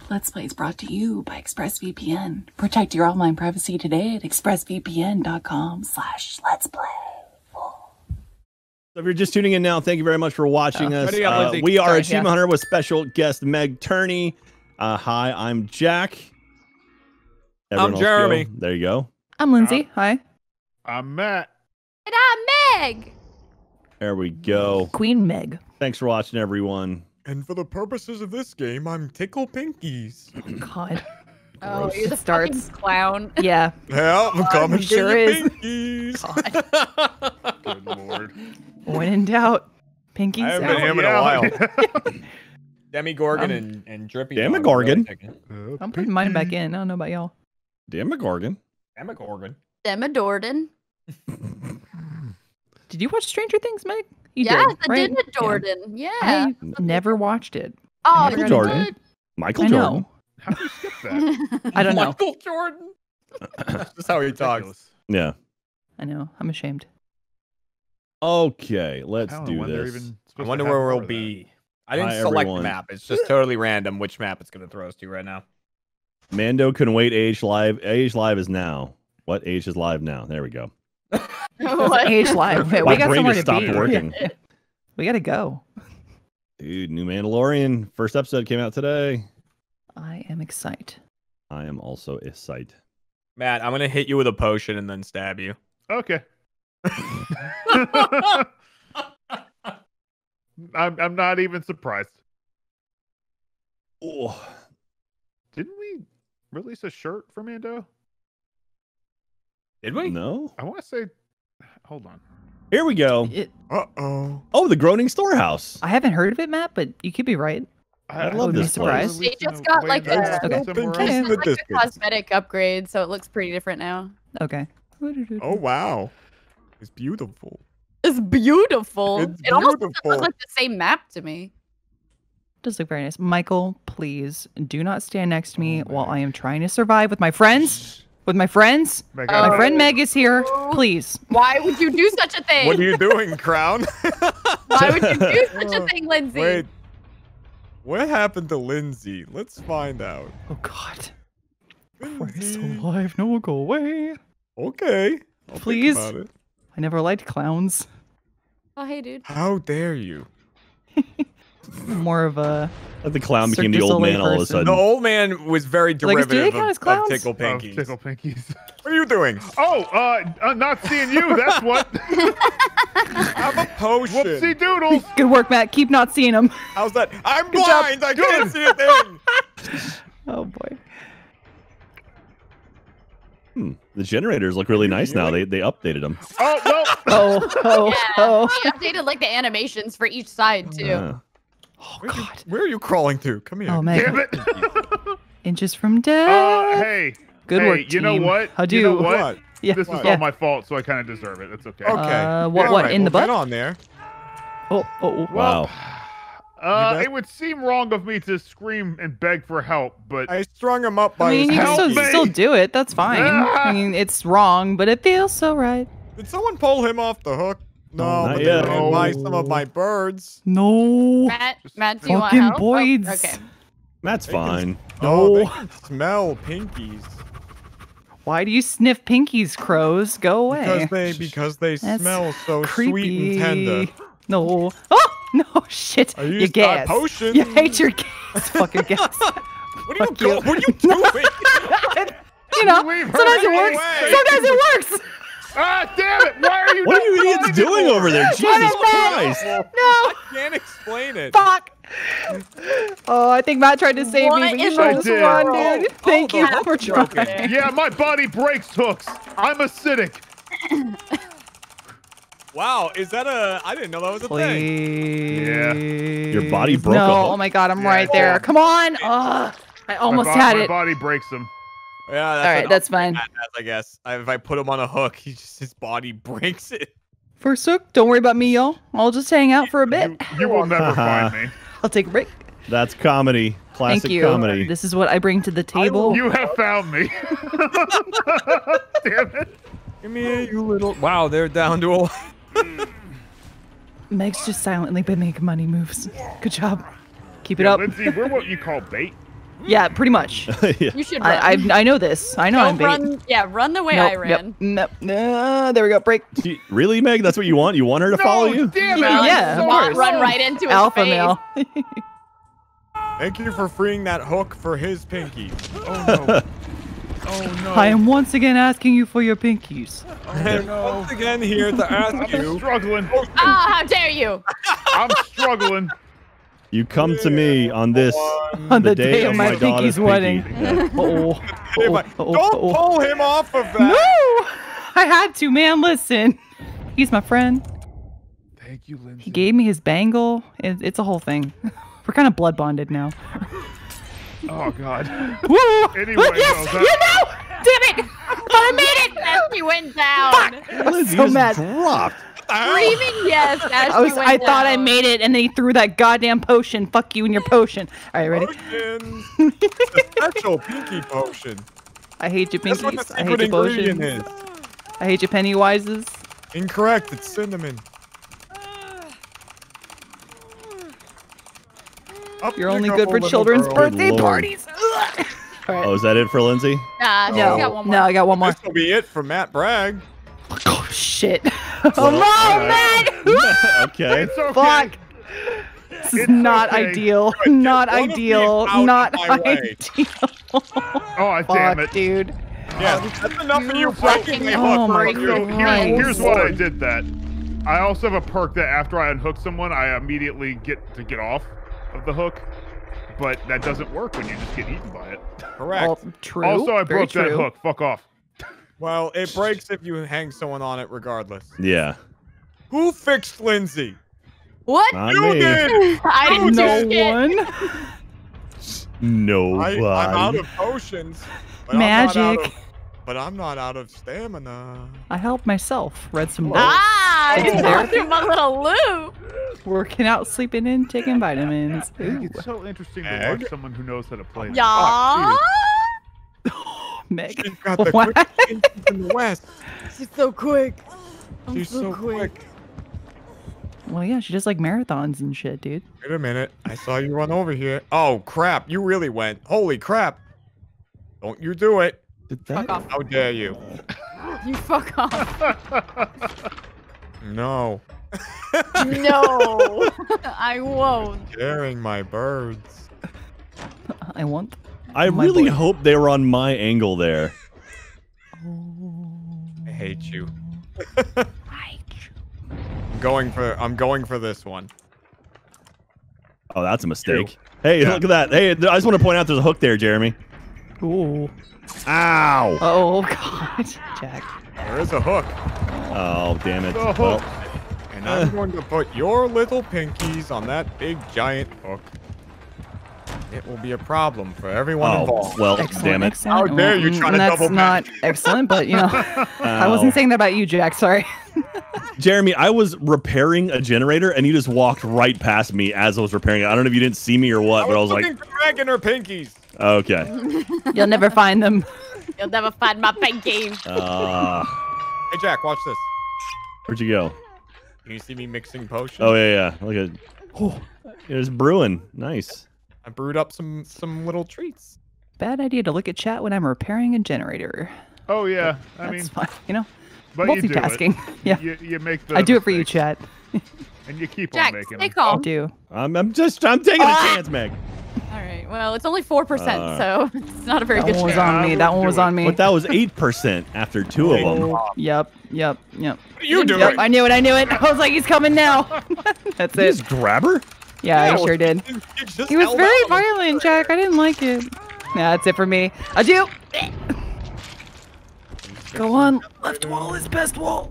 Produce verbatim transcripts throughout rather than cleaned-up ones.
Let's Play is brought to you by ExpressVPN. Protect your online privacy today at expressvpn.com slash let's play. So if you're just tuning in now, thank you very much for watching oh. us. Uh, we are Sorry, Achievement yeah. Hunter with special guest Meg Turney. Uh, hi, I'm Jack. Everyone I'm Jeremy. Go. There you go. I'm Lindsay. Uh, hi. I'm Matt. And I'm Meg. There we go. Queen Meg. Thanks for watching, everyone. And for the purposes of this game, I'm Tickle Pinkies. Oh, God. Oh, you're the starts clown. Yeah. Yeah, I'm coming sure to is. Pinkies. God. Good Lord. When in doubt, Pinkies I haven't out. been him in a while. Demogorgon um, and, and Drippy. Demogorgon. Uh, I'm putting mine back in. I don't know about y'all. Demogorgon. Demogorgon. Demodorgon. Did you watch Stranger Things, Meg? You yes, did, I right? did Jordan. Yeah. I never watched it. Oh, Michael Jordan. Did? Michael I Jordan. know. How did you skip that? I don't know. Michael Jordan. That's just how he talks. Yeah. I know. I'm ashamed. Okay, let's do this. I wonder where we'll be. I didn't Hi, select everyone. the map. It's just totally random which map it's going to throw us to right now. Mando can wait. Age live. Age live is now. What age is live now? There we go. Age live. Wait, My we got brain somewhere just to stopped be. working. We gotta go. Dude, new Mandalorian. First episode came out today. I am excited. I am also excited. Matt, I'm going to hit you with a potion and then stab you. Okay. I'm I'm not even surprised. Oh. Didn't we release a shirt for Mando? Did we? No. I want to say. Hold on. Here we go. It, Uh-oh. Oh, the Groaning Storehouse. I haven't heard of it, Matt, but you could be right. I, I would love be this surprised. place. They just got like a, Okay. they just like a cosmetic upgrade, so it looks pretty different now. Okay. Oh, wow. It's beautiful. It's beautiful. It's it almost doesn't beautiful. look like the same map to me. Does look very nice. Michael, please do not stand next to me while I am trying to survive with my friends. With my friends. Meg, Oh. My friend Meg is here. Please. Why would you do such a thing? What are you doing, Crown? Why would you do such a thing, Lindsay? Wait. What happened to Lindsay? Let's find out. Oh, God. Lindsay. alive. No, go away. Okay. I'll Please. Think about it. I never liked clowns. Oh, hey, dude. How dare you? More of a... Like the clown Cirque became the du old Soleil man all of a person. sudden. The old man was very Like, do they derivative count of, as clowns? of Tickle Oh, Pinkies. tickle pinkies. What are you doing? Oh, uh, uh, not seeing you. That's what. I'm a potion. Whoopsie doodles. Good work, Matt. Keep not seeing them. How's that? I'm Good job. blind. I can't see a thing. Oh, boy. Hmm. The generators look really nice now. They they updated them. Oh well. Oh, oh, Yeah, oh. they updated like the animations for each side too. Yeah. Oh, Where, you, God. where are you crawling to? Come here. Oh, Meg. Damn it. Inches from death. Uh, hey. Good hey, work, You know team. what? How do you know you- what? What? Yeah. This is yeah. all my fault, so I kind of deserve it. That's okay. Okay. Uh, what- All what, right, in the well, butt? Get on there. Oh, oh, oh. Wow. Uh, best- it would seem wrong of me to scream and beg for help, but I strung him up by I mean, his you can Help still, me. still do it. That's fine. Ah. I mean, it's wrong, but it feels so right. Did someone pull him off the hook? No, Not but yet. they ran by No. some of my birds. No. Matt, Matt, do you want Fucking help? boys. Oh, okay. That's They can- fine. Oh, they No. can smell pinkies. Why do you sniff pinkies, crows? Go away. Because they because they That's smell so creepy. sweet and tender. No. Oh, no, shit. I You used gas. that potion. You hate your gas. Fucking gas. What are you, Fuck go- you. what are you doing? You know, Leave her sometimes it away. works. Sometimes it works. ah, damn it! Why are you? What not are you idiots calling doing anymore? over there? Damn Jesus it, Matt. Christ. No. I can't explain it. Fuck. Oh, I think Matt tried to save What me, but you in should the have world? run, dude. Oh, Thank the you hook for broke trying. it. Yeah, my body breaks hooks. I'm acidic. Wow, is that a? I didn't know that was a thing. Please. Your body broke No, a hook? oh my god, I'm Yeah. right there. Come on. Ugh. I almost my bo- had my it. body breaks them. Yeah, that's All right, what that's fine. Matt has, I guess. I, if I put him on a hook, he just his body breaks it. First hook, don't worry about me, y'all. I'll just hang out for a bit. You, you will never find me. I'll take a break. That's comedy. Classic Thank you. comedy. This is what I bring to the table. You have found me. Damn it. Give me a, you little. Wow, they're down to a. Meg's just silently been making money moves. Good job. Keep it Yeah, up. Lindsay, we're what you call bait. Yeah, pretty much. Yeah. You should run. I, I I know this. I know Don't I'm bait. run. Yeah, run the way Nope, I ran. Yep. No, no, there we go. Break. Gee, really, Meg? That's what you want? You want her to follow you? Damn it! Run, Yeah, of run, course. run right into his Alpha face. male. Thank you for freeing that hook for his pinky. Oh no. Oh no. I am once again asking you for your pinkies. And once again here to ask I'm you. struggling. Ah, how dare you! I'm struggling. You come to me on this On the day of my daughter's pinky's wedding. pinky. Yeah. Oh, Hey, but oh, Don't oh, oh. pull him off of that. No! I had to, man. Listen. He's my friend. Thank you, Lindsay. He gave me his bangle. It, it's a whole thing. We're kind of blood bonded now. Oh God. Woo! Anyway, yes! no, You that- know! Damn it! I made it! As he went down. Lindsay so just mad. dropped. Screaming yes as I was. she went I thought I down. made it, and then he threw that goddamn potion. Fuck you and your potion. All right, ready? Potions. The special pinky potion. I hate your That's what the pinkies. I secret hate your ingredient potions. is. I hate your Pennywises. Incorrect. It's cinnamon. Up You're you only go, good for little children's girl. birthday Lord. parties. Ugh. All right. Oh, is that it for Lindsay? Nah, she no, got one more. no, I got one more. This will be it for Matt Bragg. Oh shit! Well, oh no, all man! Okay. It's okay. Fuck! This is It's not okay. ideal. Good, Not get one of ideal. these out Not of my way. ideal. Oh, damn Fuck, it. dude. Yeah, that's enough of you fucking- breaking my Oh hook. my right So here. here's, Christ. here's why I did that. I also have a perk that after I unhook someone, I immediately get to get off of the hook. But that doesn't work when you just get eaten by it. Correct. Well, true. Also, I Very broke that true. hook. Fuck off. Well, it breaks if you hang someone on it regardless. Yeah. Who fixed Lindsay? What? Not You me. did! I didn't No do shit. one. Nobody. I, I'm out of potions. But I'm not out Magic. of, but I'm not out of stamina. I helped myself. Read some books. Ah, It's you there. got through my little loop. Working out, sleeping in, taking vitamins. I think Ooh. it's so interesting to Egg? watch someone who knows how to play. this. Yeah. Meg. She's got the What? quickest pinkies in the West. She's so quick. I'm She's so quick. Well, yeah, she does like marathons and shit, dude. Wait a minute. I saw you run over here. Oh, crap. You really went. Holy crap. Don't you do it. Did Fuck that? off. How dare you. You fuck off. No. No. I won't. Daring my birds. I want. I My really boy. hope they were on my angle there. I hate you. I'm going for I'm going for this one. Oh, that's a mistake. Hey, Yeah. look at that. Hey, I just want to point out there's a hook there, Jeremy. Ooh. Ow. Oh god, Jack. There is a hook. Oh, damn it. The hook. Well, And I'm going to put your little pinkies on that big giant hook. It will be a problem for everyone oh, involved. well, Excellent, damn it. excellent. How dare you Well, try to that's double not back. excellent, but you know, I Ow. wasn't saying that about you, Jack. Sorry. Jeremy, I was repairing a generator and you just walked right past me as I was repairing it. I don't know if you didn't see me or what, but I was like, looking for Meg and her pinkies. okay. You'll never find them. You'll never find my pinky. Uh, Hey Jack, watch this. where'd you go? Can you see me mixing potions? Oh, yeah, yeah. Look at oh, it was brewing. Nice. I brewed up some some little treats. Bad idea to look at chat when I'm repairing a generator. Oh yeah, I That's mean, fine. You know, but you do it. multitasking. Yeah, You, you make the I do it for you, mistakes, chat. and you keep Jack, on making stay them. I calm. do. I'm, I'm just, I'm taking a Ah! chance, Meg. All right. Well, it's only four percent, Uh, so it's not a very That good one was chance. on me. I That will one was do it. on me. But that was eight percent after two of them. Oh, yep, yep, yep. What are you doing? Yep, I knew it. I knew it. I was like, he's coming now. That's Did you it. just grab her? Yeah, I Yeah, sure did. You just He was held very out. violent, Jack. I didn't like it. Yeah, that's it for me. Adieu. Go on. Left wall is best wall.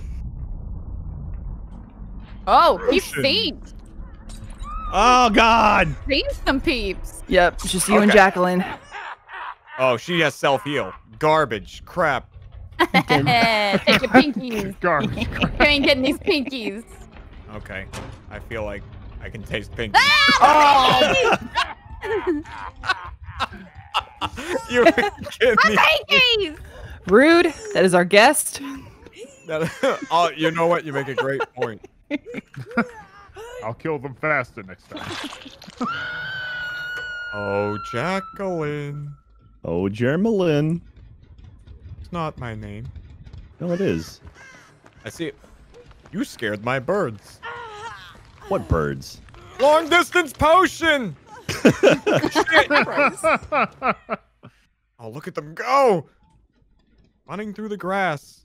Oh, keep Potion. feet. Oh, God. Feed some peeps. Yep, it's just you and Okay. Jacqueline. Oh, she has self heal. Garbage. Crap. Take your pinkies. Garbage. You ain't getting these pinkies. Okay. I feel like I can taste pink. Ah, You kidding me? pinkies! Rude. That is our guest. That- oh, you know what? You make a great point. I'll kill them faster next time. Oh, Jacqueline. Oh, Jermelin. It's not my name. No, it is. I see it. You scared my birds. What birds? Long distance potion! Shit. Oh, look at them go! Running through the grass.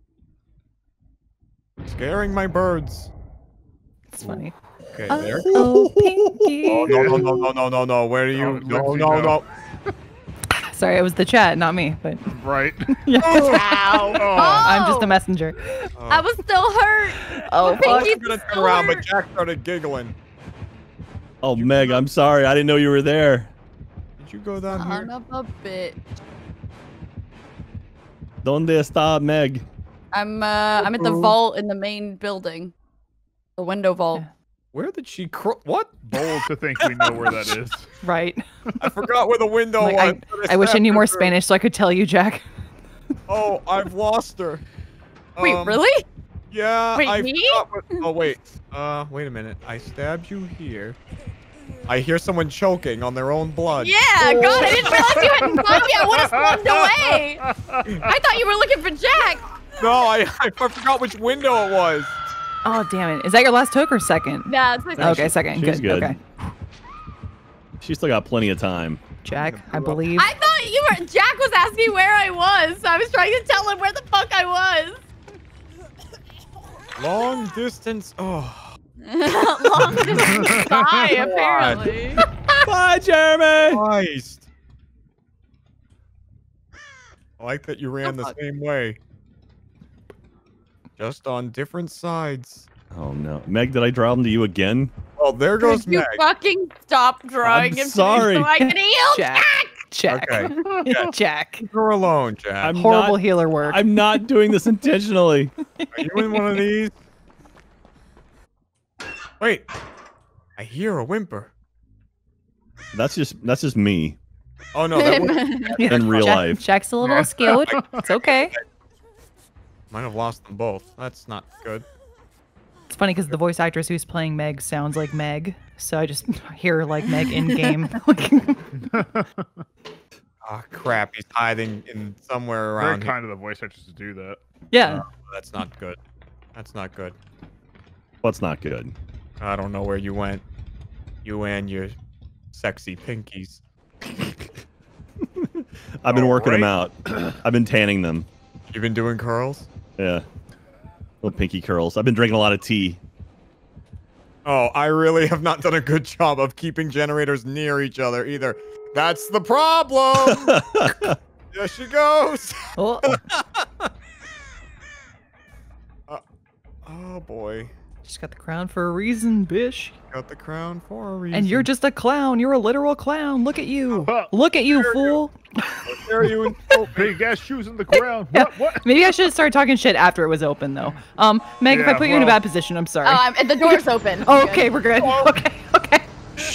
Scaring my birds. It's funny. Okay, there. Oh, Pinky. Oh, no, no, no, no, no, no, no. Where are you? Oh, No, Lexi, no, no. no. Sorry, it was the chat, not me. But Right. Ow. Oh. I'm just a messenger. Oh, I was still hurt. Oh, I Pinky was Pinky's gonna turn still around, but hurt. Jack started giggling. Oh, Meg, I'm sorry. I didn't know you were there. Did you go down Son here? of a bitch. Donde está Meg? I'm uh I'm at the vault in the main building. The window vault. Where did she crawl? What? Bold to think we know where that is. right. I forgot where the window Like, was. I, but I wish I stabbed knew her more through. Spanish so I could tell you, Jack. Oh, I've lost her. Wait, Um, really? Yeah. Wait, I me? forgot what- Oh wait. Uh, wait a minute. I stabbed you here. I hear someone choking on their own blood. Yeah, God, I didn't realize you hadn't found me. I would have slugged away. I thought you were looking for Jack. No, I, I forgot which window it was. Oh, damn it. Is that your last hook or second? Nah, it's my Okay, second. she's Good. good. Okay. She's still got plenty of time. Jack, I believe. I thought you were. Jack was asking where I was. So I was trying to tell him where the fuck I was. Long distance. Oh. Long distance bye, apparently. Bye, Jeremy. Christ. I like that you ran the fuck? same way. Just on different sides. Oh no, Meg, did I draw him to you again? Oh, there goes Could you Meg. fucking stop drawing I'm him sorry. to me so I can heal? Jack. Jack. Okay. Jack. Leave her alone, Jack. I'm Horrible not, healer work. I'm not doing this intentionally. Are you in one of these? Wait. I hear a whimper. That's just that's just me Oh no, that was, Yeah. in real Jack, life. Jack's a little skilled. It's okay. might have lost them both. That's not good. It's funny because the voice actress who's playing Meg sounds like Meg, so I just hear her like Meg in game. Ah, crap. He's hiding in somewhere Very around here. kind of the voice actors to do that. yeah. Oh, that's not good. That's not good. What's not good? I don't know where you went. You and your sexy pinkies. I've been All working them right. out. I've been tanning them. You've been doing curls? Yeah, little pinky curls. I've been drinking a lot of tea. Oh, I really have not done a good job of keeping generators near each other either. That's the problem! There she goes! Oh, Uh, oh boy. she's got the crown for a reason, bish. Got the crown for a reason. And you're just a clown. You're a literal clown. Look at you. Look at you, fool. There are you in Big ass shoes in the ground. Yeah. What? What? Maybe I should have started talking shit after it was open, though. Um, Meg, if I Yeah, put you in a well- bad position, I'm sorry. Oh, I'm, the door's open. oh, okay, we're good. Okay, okay.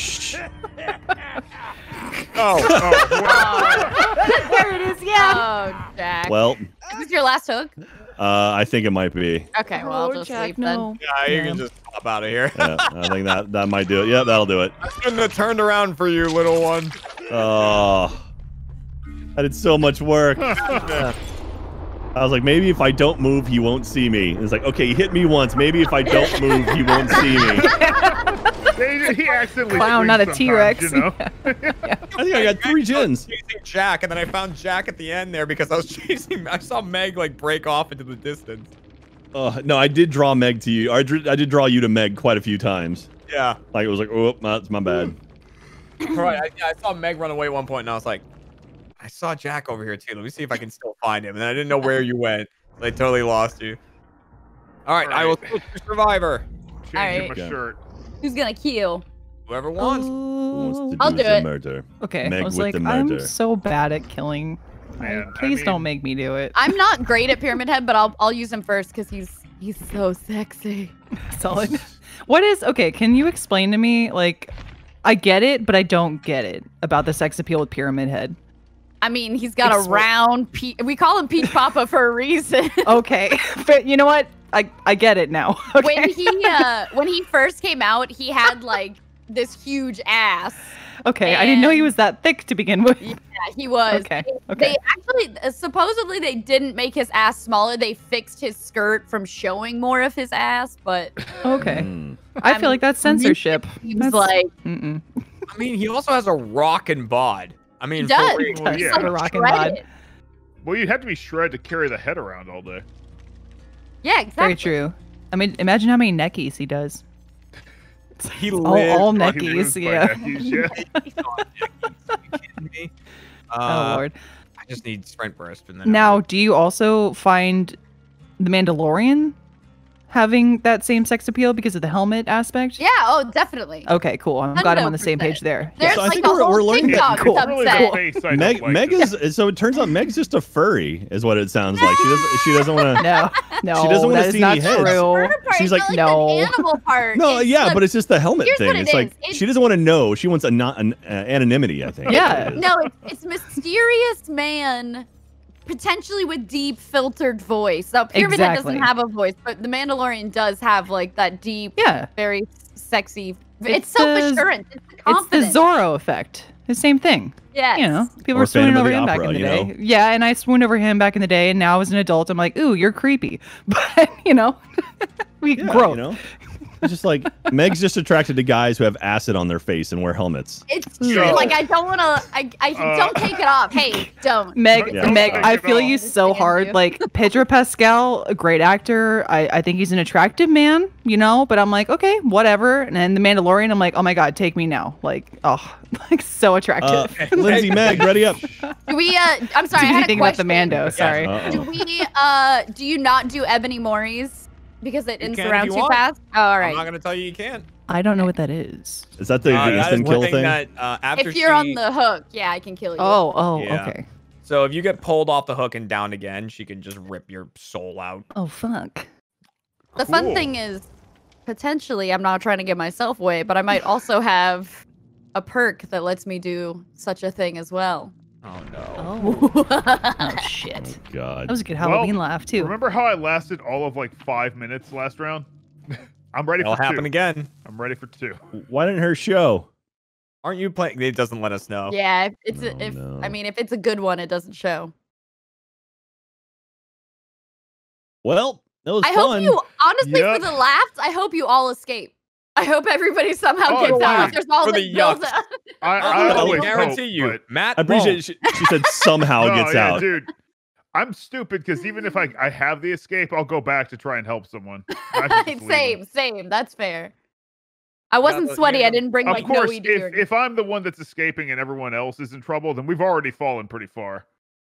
Oh, Oh, wow. There it is. Yeah. Oh, Jack. Well, Is this your last hook? uh, I think it might be. Okay, well, I'll Oh, just Jack, leave no. yeah, you Yeah. can just pop out of here. Yeah, I think that that might do it. Yeah, that'll do it. I shouldn't have turned around for you, little one. Oh, I did so much work. Yeah. I was like, maybe if I don't move, he won't see me. And it's like, okay, he hit me once. Maybe if I don't move, he won't see me. They, he accidentally Clown, swings not a sometimes, T-Rex. You know? I think I got three I was gins. chasing Jack, and then I found Jack at the end there because I was chasing. I saw Meg like break off into the distance. Uh, no, I did draw Meg to you. I did, I did draw you to Meg quite a few times. Yeah. Like it was like, oh, that's my bad. Right. I, yeah, I saw Meg run away at one point, and I was like, I saw Jack over here too. Let me see if I can still find him. And I didn't know where you went. So I totally lost you. All right, I will Alright. switch to Survivor. Changing Alright. my Yeah. shirt. Who's gonna kill? Whoever wants. Who wants to I'll do do the it. murder? Okay, Meg I was with like, the I'm murder. so bad at killing. Man, Like, I please don't mean- make me do it. I'm not great at Pyramid Head, but I'll I'll use him first because he's he's so sexy. Solid. What is okay? Can you explain to me? Like, I get it, but I don't get it about the sex appeal with Pyramid Head. I mean, he's got a It's- round. Pe- we call him Peach Papa for a reason. Okay, but you know what? I I get it now. Okay. When he uh when he first came out, he had like this huge ass, Okay, I didn't know he was that thick to begin with. Yeah, he was. Okay, They, okay. they actually, uh, supposedly, they didn't make his ass smaller. They fixed his skirt from showing more of his ass, but Okay. Mm. I I feel like mean, that's censorship. he was That's- like, Mm-mm. I mean, he also has a rockin' bod. I mean, he does. for real. Well, He's yeah. like A rockin' shredded. bod. Well, you'd have to be shredded to carry the head around all day. Yeah, exactly. Very true. I mean, imagine how many neckies he does. He All, lives. all Oh, he neckies, lives by yeah. neckies, yeah. He's on neckies. Are you kidding me? Oh Uh, lord. I just need sprint burst and then. Now, do you also find the Mandalorian having that same sex appeal because of the helmet aspect? Yeah, oh, definitely. Okay, cool. I'm glad I'm on the same page there. There's So I like think a we're- whole we're learning that- TikTok Cool. It's really the subset. face I don't Meg, like Meg this. is so it turns out Meg's just a furry, is what it sounds like. She doesn't. She doesn't want to. No, no, She doesn't wanna Oh, that is see not any heads. true. Part, She's it's like, not no. the animal part. No, It's yeah, the- but it's just the helmet Here's thing. what it It's like is. It's- she doesn't want to know. She wants a not an uh, anonymity. I think. Yeah. That's what it is. No, it's, it's mysterious man, potentially with deep filtered voice. Now, Pyramid Head Exactly. doesn't have a voice, but the Mandalorian does have like that deep, Yeah, very sexy. It's, It's the- self assurance. It's the it's the confidence. Zorro effect. The same thing. Yes. You know, people Or were swooning Phantom of over the him back Opera, in the you day. know? Yeah, and I swooned over him back in the day, and now as an adult, I'm like, ooh, you're creepy. But you know, we Yeah, grow. You know, it's just like Meg's just attracted to guys who have acid on their face and wear helmets. It's true. So- Like I don't want to. I, I Uh, don't take it off. Hey, don't. Meg, Yeah. Meg, Don't I take it feel off. you so Understand hard. you. Like Pedro Pascal, a great actor. I, I think he's an attractive man, you know. But I'm like, okay, whatever. And then the Mandalorian, I'm like, oh my god, take me now. Like, oh, like so Uh, attractive. Lindsay, Meg, ready up. Do we? Uh, I'm sorry. Do I you had a think about the question. Mando? Sorry. Uh-oh. Do we? Uh, do you not do Ebony Moris because they didn't can if surround you too want. fast? Oh, all I'm right. not gonna tell you you can't. I don't know what that is. Is that the, Uh, the that is instant one kill thing thing? that uh, after If you're she, on the hook, yeah, I can kill you. Oh, oh, Yeah. okay. so if you get pulled off the hook and down again, she can just rip your soul out. Oh, fuck. The fun Cool. thing is, potentially, I'm not trying to give myself away, but I might also have a perk that lets me do such a thing as well. Oh no. Oh, oh Oh, shit. God. That was a good Well, Halloween laugh too. Remember how I lasted all of like five minutes last round? I'm ready It'll for happen two. again. I'm ready for two. Why didn't her show? Aren't you playing? It doesn't let us know. Yeah, if it's Oh, a, if no. I mean if it's a good one, it doesn't show. Well, that was I fun. hope you honestly Yep. for the laughs. I hope you all escape. I hope everybody somehow Oh, gets out. dude. If there's all For the the builds yucks. up. I, I I always guarantee hope, you, but- Matt. I appreciate won't. she, she said somehow No, gets yeah, out. dude. I'm stupid because even if I, I have the escape, I'll go back to try and help someone. I should just leave same, them. same. That's fair. I wasn't the- sweaty. yeah, I didn't bring Of like course, no weed gear. if, if I'm the one that's escaping and everyone else is in trouble, then we've already fallen pretty far.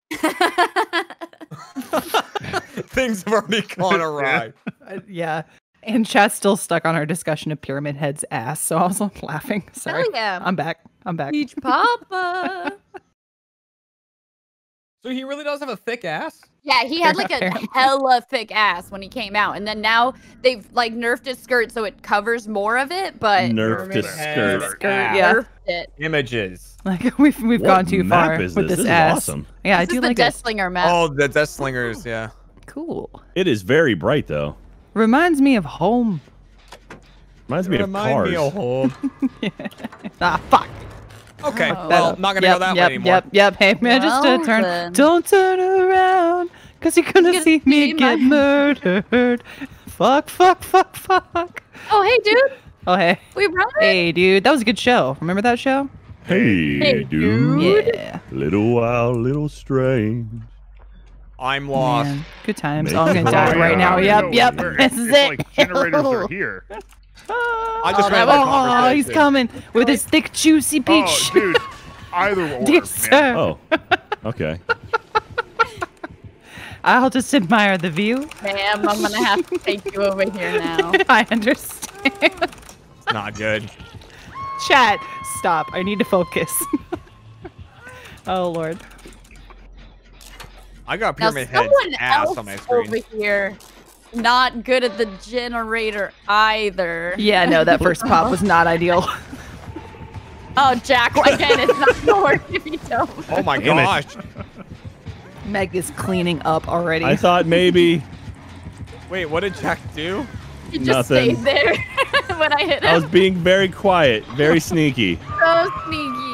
Things have already gone awry. Uh, yeah. And chat's still stuck on our discussion of Pyramid Head's ass, so I was like, laughing. Sorry. Hell yeah. I'm back. I'm back. Peach Papa. So he really does have a thick ass. Yeah, he had like a Apparently. hella thick ass when he came out, and then now they've like nerfed his skirt so it covers more of it, but Nerfed his Head skirt. Skirt, ass. yeah. nerfed it. Images. Like we've we've What gone too map far is with this? this, This is ass. awesome. Yeah, I This do is the like Death this. Slinger map. Oh, the Death Slingers. Yeah. Cool. It is very bright, though. Reminds me of home. Reminds me of Remind cars. me of home. Ah, fuck. Okay, Oh. well, not gonna yep, go that yep, way anymore. Yep, yep. Hey, man, just uh, Well, turn. then. Don't turn around, cause you're gonna You're see gonna me see get my- murdered. Fuck, fuck, fuck, fuck. Oh, hey, dude. Oh, hey. We brought it. Hey, dude. That was a good show. Remember that show? Hey, Hey, dude. Yeah. Little wild, little strange. I'm lost. Man, good times. Make Oh, I'm gonna it die right. right now. I Yep, know yep. where- This is it's it. Like generators are here. I just oh, ran that- that oh, he's conversation. coming with his thick, juicy peach. Oh, dude. Either will Dear work, man. sir, Oh, okay. I'll just admire the view. Ma'am, I'm gonna have to take you over here now. I understand. It's not good. Chat, stop. I need to focus. Oh, Lord. I got Now, Pyramid Head's someone ass else on my screen. over here, not good at the generator either. Yeah, no, that first pop was not ideal. Oh, Jack, again, it's not gonna work if you don't. Oh my Damn it. gosh. Meg is cleaning up already. I thought maybe Wait, what did Jack do? He just Nothing. stayed there when I hit I was him. being very quiet, very sneaky. So sneaky.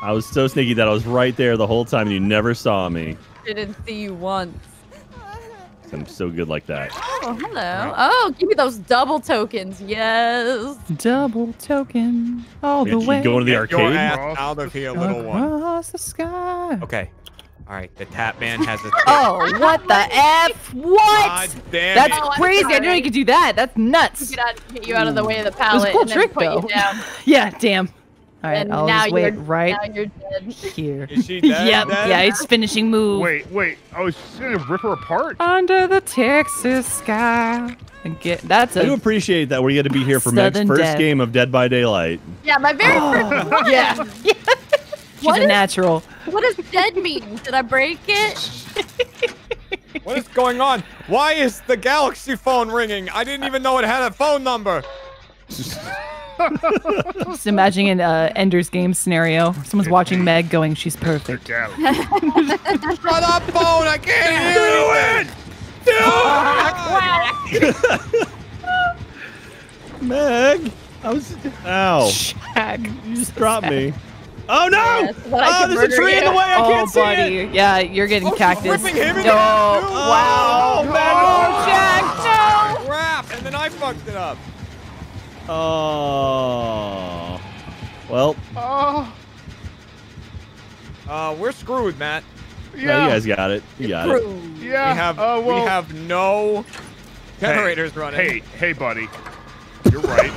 I was so sneaky that I was right there the whole time and you never saw me. Didn't see you once. I'm so good like that. Oh, hello. Oh, give me those double tokens. Yes. Double token all We the gotta keep way going to the Get your arcade. ass out of here, little one. across the sky. Okay. All right. The tap man has a. Oh, what the F? What? God damn That's it. Oh, I'm crazy. I didn't know sorry. you could do that. That's nuts. Get, out, get you out of the way of the It was pallet a cool and then trick, put though. you down. Yeah, damn. All right, and I'll now just wait you're, right now you're dead. here. Is she dead? Yep, dead? yeah, it's finishing move. Wait, wait. Oh, she's gonna rip her apart. Under the Texas sky. And get, that's I do a appreciate that we get to be here for Meg's Sudden first death. game of Dead by Daylight. Yeah, my very first one. yeah. yeah. She's What a is- natural. What does dead mean? Did I break it? What is going on? Why is the Galaxy phone ringing? I didn't even know it had a phone number. Just imagining an uh, Ender's Game scenario. Someone's watching Meg going, she's perfect. Get out. Shut up, phone! I can't hear it. Meg! I was. Ow. Shaq. You just dropped me. Oh no! Yes, but I Oh, can there's a murder tree in you. the way. I Oh, can't see buddy. it. Yeah, you're getting Oh, she's cactus. ripping him in No. half, too. Wow. Oh, Oh, Jack, no. Crap! And then I fucked it up. Oh. Well, Oh, Uh, we're screwed, Matt. yeah, yeah. you guys got it. You got it. Yeah. We have uh, well, we have no generators running. Hey, hey, buddy. You're right.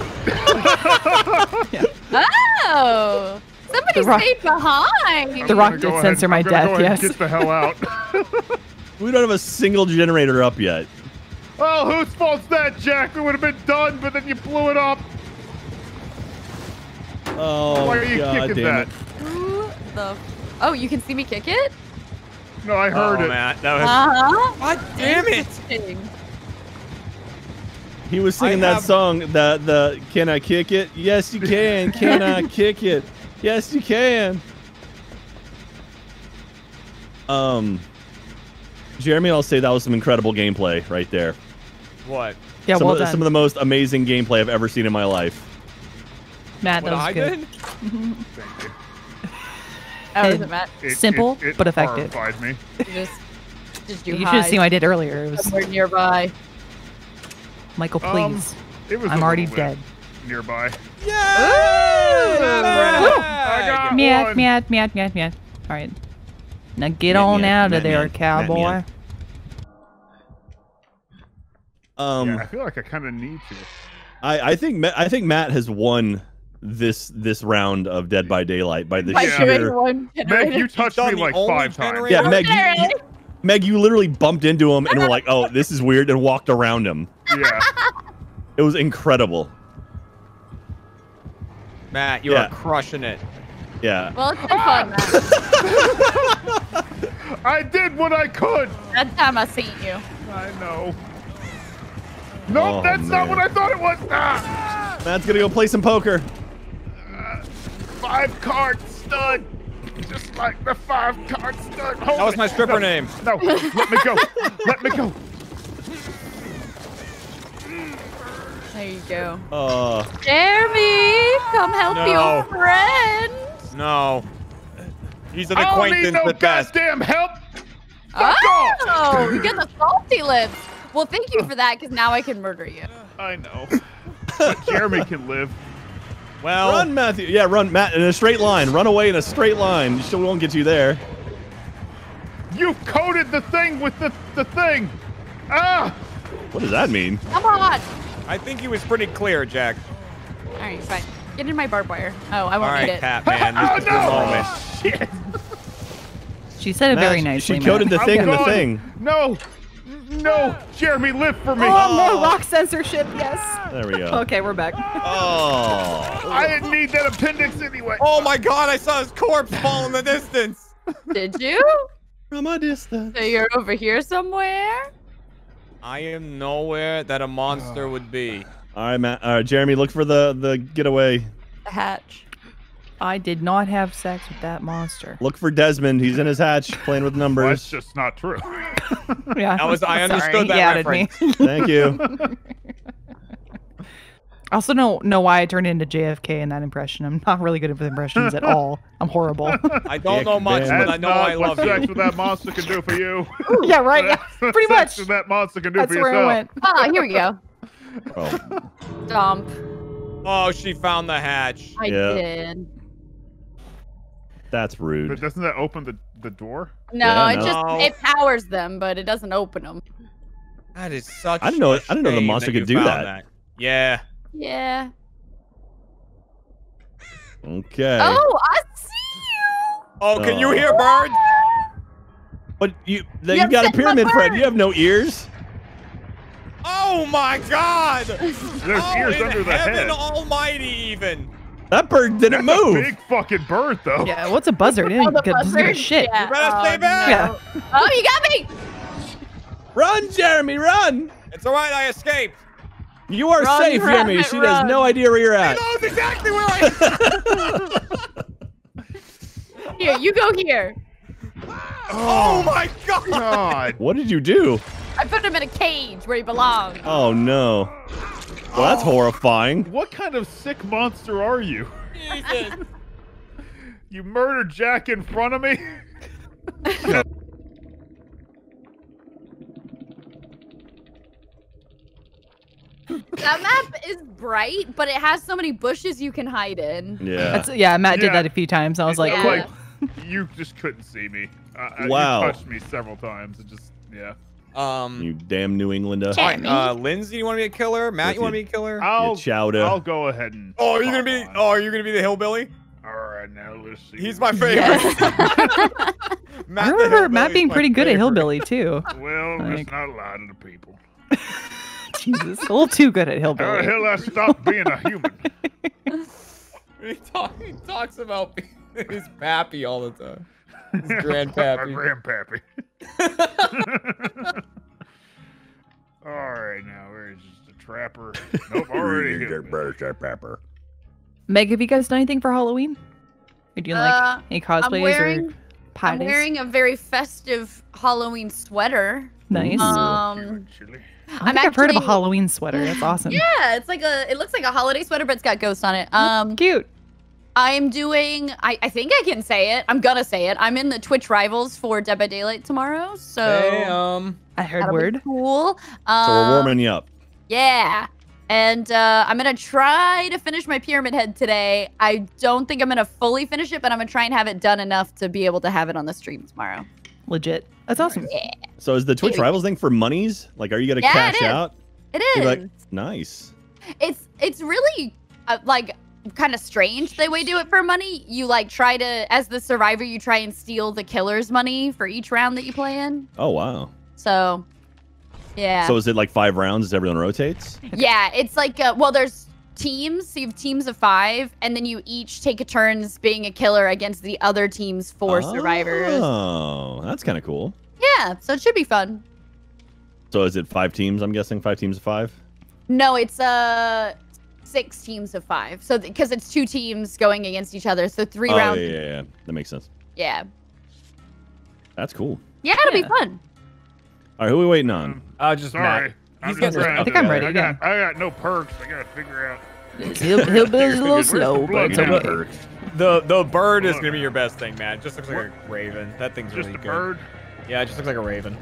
Oh, somebody The rock- stayed behind. The rock I'm gonna did go censor ahead- my I'm gonna death, go ahead and yes. Get the hell out. We don't have a single generator up yet. Oh, whose fault's that, Jack? We would have been done, but then you blew it up. Oh, Why are you God kicking damn that? it. Who the? Oh, you can see me kick it. No, I heard oh, it. Matt, that was. Uh huh. God damn it! Interesting. He was singing I that have- song, the, the, can I kick it? Yes, you can. Can I kick it? Yes, you can. Um, Jeremy, I'll say that was some incredible gameplay right there. What? Yeah, some, well of, the- done. some of the most amazing gameplay I've ever seen in my life. Matt, What that was I good. did? Thank you. Oh, is It- it Matt? It- Simple, it- it but effective. horrified me. You just, just you, You should have seen what I did earlier. It was somewhere nearby. Michael, Um, please. It was I'm a already little bit dead. nearby. Yeah! I got Meow, one. meow, meow, meow, meow. All right. Now get Meow, on meow, out meow, of there, meow, cowboy. meow, Um, Yeah, I feel like I kind of need to. I, I think Ma- I think Matt has won this this round of Dead by Daylight by the By Yeah. doing sheer. one Meg, generator. you touched done me the like only five times. generator- Yeah, Meg, you, you, Meg, you literally bumped into him and were like, "Oh, this is weird," and walked around him. Yeah. It was incredible. Matt, you Yeah. are crushing it. Yeah. Well, it's been fun, Matt. I did what I could. That time I seen you. I know. Nope, Oh, that's not man. what I thought it was. Ah! Matt's gonna go play some poker. Five card stud. Just like the five card stud. Hold That was it. my stripper No, name. No, let me go. Let me go. There you go. Uh, Jeremy, come help No. your friend. No. He's an I don't need acquaintance no at best. goddamn help. Fuck Oh, off. you get the salty lips. Well, thank you for that, because now I can murder you. I know. But Jeremy can live. Well, run, Matthew. Yeah, run, Matt, in a straight line. Run away in a straight line. She won't get you there. You coated the thing with the, the thing. Ah! What does that mean? Come on. I think he was pretty clear, Jack. All right, fine. Get in my barbed wire. Oh, I All won't right, need it. Pat, man. This Oh, is your no. moment. Shit. She said it very Matt, nicely. She coded Matt. the thing I'm in the gone. thing. No. No. Jeremy, live for me. Oh, more rock censorship, yes. There we go. Okay, we're back. Oh. I didn't need that appendix anyway. Oh my God! I saw his corpse fall in the distance. Did you? From a distance. So you're over here somewhere? I am nowhere that a monster would be. All right, Matt. All right, Jeremy, look for the the getaway. The hatch. I did not have sex with that monster. Look for Desmond. He's in his hatch playing with Well, that's numbers. just not true. Yeah. That was- I Sorry, understood that he outed reference. me. Thank you. I also don't know why I turned into J F K in that impression. I'm not really good with impressions at all. I'm horrible. I don't know much, but I know I love what you. sex with that monster can do for you. Yeah, right. Yeah, pretty much. Sex that monster can do That's for where yourself. I went. Oh, here we go. Oh, Dump. Oh, she found the hatch. I Yeah. did. that's But rude. doesn't that open the, the door? No, Yeah, it no. just it powers them, but it doesn't open them. That is such. I didn't know- a I didn't know the shame monster that could you do found that. Yeah. Yeah. Okay. Oh, I see you. Oh, can you Oh. hear birds? But you, You you have got a said my pyramid, Fred. word. You have no ears. Oh my God! There's oh, ears in under the heaven head. Almighty, even. That bird didn't That's move. a big fucking bird, though. Yeah, what's a buzzard? It Oh, the doesn't give a buzzard? shit. Yeah. You better Oh, stay back. Yeah. Oh, you got me. Run, Jeremy, run! It's all right. I escaped. You are Run, safe, Jeremy. rabbit, She run. has no idea where you're He at. knows exactly where I am. Here, you go here. Oh my God! God. What did you do? I put him in a cage where he belongs. Oh no. Well, that's horrifying. What kind of sick monster are you? Jesus. You murdered Jack in front of me? That map is bright, but it has so many bushes you can hide in. Yeah. That's, yeah, Matt did Yeah. that a few times. I was like, Yeah. cool. Like, you just couldn't see me. Uh, Wow. You touched me several times. It just, yeah. Um. You damn New Englander. Okay. all right, uh, Lindsay, you want to be a killer? Matt, Yes, you want to you- be a killer? I'll, chowder. I'll go ahead and. Oh, are you gonna hop be? on. Oh, are you gonna be the hillbilly? All right, now let's see. He's my favorite. Matt I the remember hillbilly Matt is being my pretty good at favorite. Hillbilly, too. Well, Like- let's not lie to the people. Jesus. A little too good at How the Hillbilly. hell I stopped being a human? He, talk, he talks about his pappy all the time. His grandpappy. My grandpappy. All right, now where's the trapper? Nope, already hit me. Meg, have you guys done anything for Halloween? Are you doing like Uh, any I'm cosplays wearing, or I'm parties? wearing a very festive Halloween sweater. Nice. Ooh. Um, Chili. I I'm think I've heard of a actually- Halloween sweater. That's awesome. Yeah, it's like a. It looks like a holiday sweater, but it's got ghosts on it. Um, Cute. I'm doing. I, I think I can say it. I'm gonna say it. I'm in the Twitch rivals for Dead by Daylight tomorrow, so Hey, um, I heard that'll be word. cool. So Um, we're warming you up. Yeah. And uh, I'm going to try to finish my Pyramid Head today. I don't think I'm going to fully finish it, but I'm going to try and have it done enough to be able to have it on the stream tomorrow. Legit. That's awesome. Yeah. So is the Twitch Maybe. Rivals thing for monies? Like, are you gonna Yeah, cash it is. out? It You're is. like, nice. It's it's really uh, like kind of strange the way they do it for money. You like try to, as the survivor, you try and steal the killer's money for each round that you play in. Oh wow. So, yeah. So is it like five rounds as everyone rotates? Yeah, it's like, uh, well, there's teams. So you have teams of five, and then you each take a turns being a killer against the other team's four survivors. Oh, that's kind of cool. Yeah, so it should be fun. So is it five teams? I'm guessing five teams of five. No, it's uh six teams of five. So because it's two teams going against each other, so three oh, rounds. yeah, yeah, yeah, that makes sense. Yeah. That's cool. Yeah, it'll Yeah. be fun. All right, who are we waiting on? uh, just Sorry. Matt. I'm He's just getting trying I to- think I'm ready, I got, I got no perks. I gotta figure out. Hill- Hillbilly's a little Where's the slow, blood but it's now? okay. The the bird is Look. gonna be your best thing, Matt. It just looks like a raven. That thing's Just really a good. bird. Yeah, it just looks like a raven.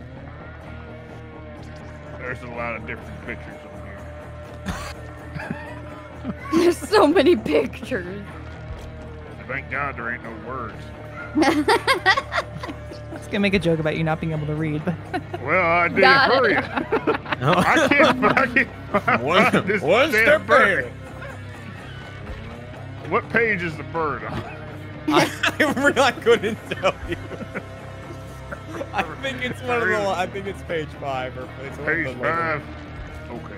There's a lot of different pictures on here. There's so many pictures. Thank God there ain't no words. I was gonna make a joke about you not being able to read, but Well, I did Got it for it. you. I can't. I can't One, find this one damn step bird. ahead. What page is the bird on? I, I really couldn't tell you. I think it's one of the. I think it's page five or it's one Page of the later- five. Okay.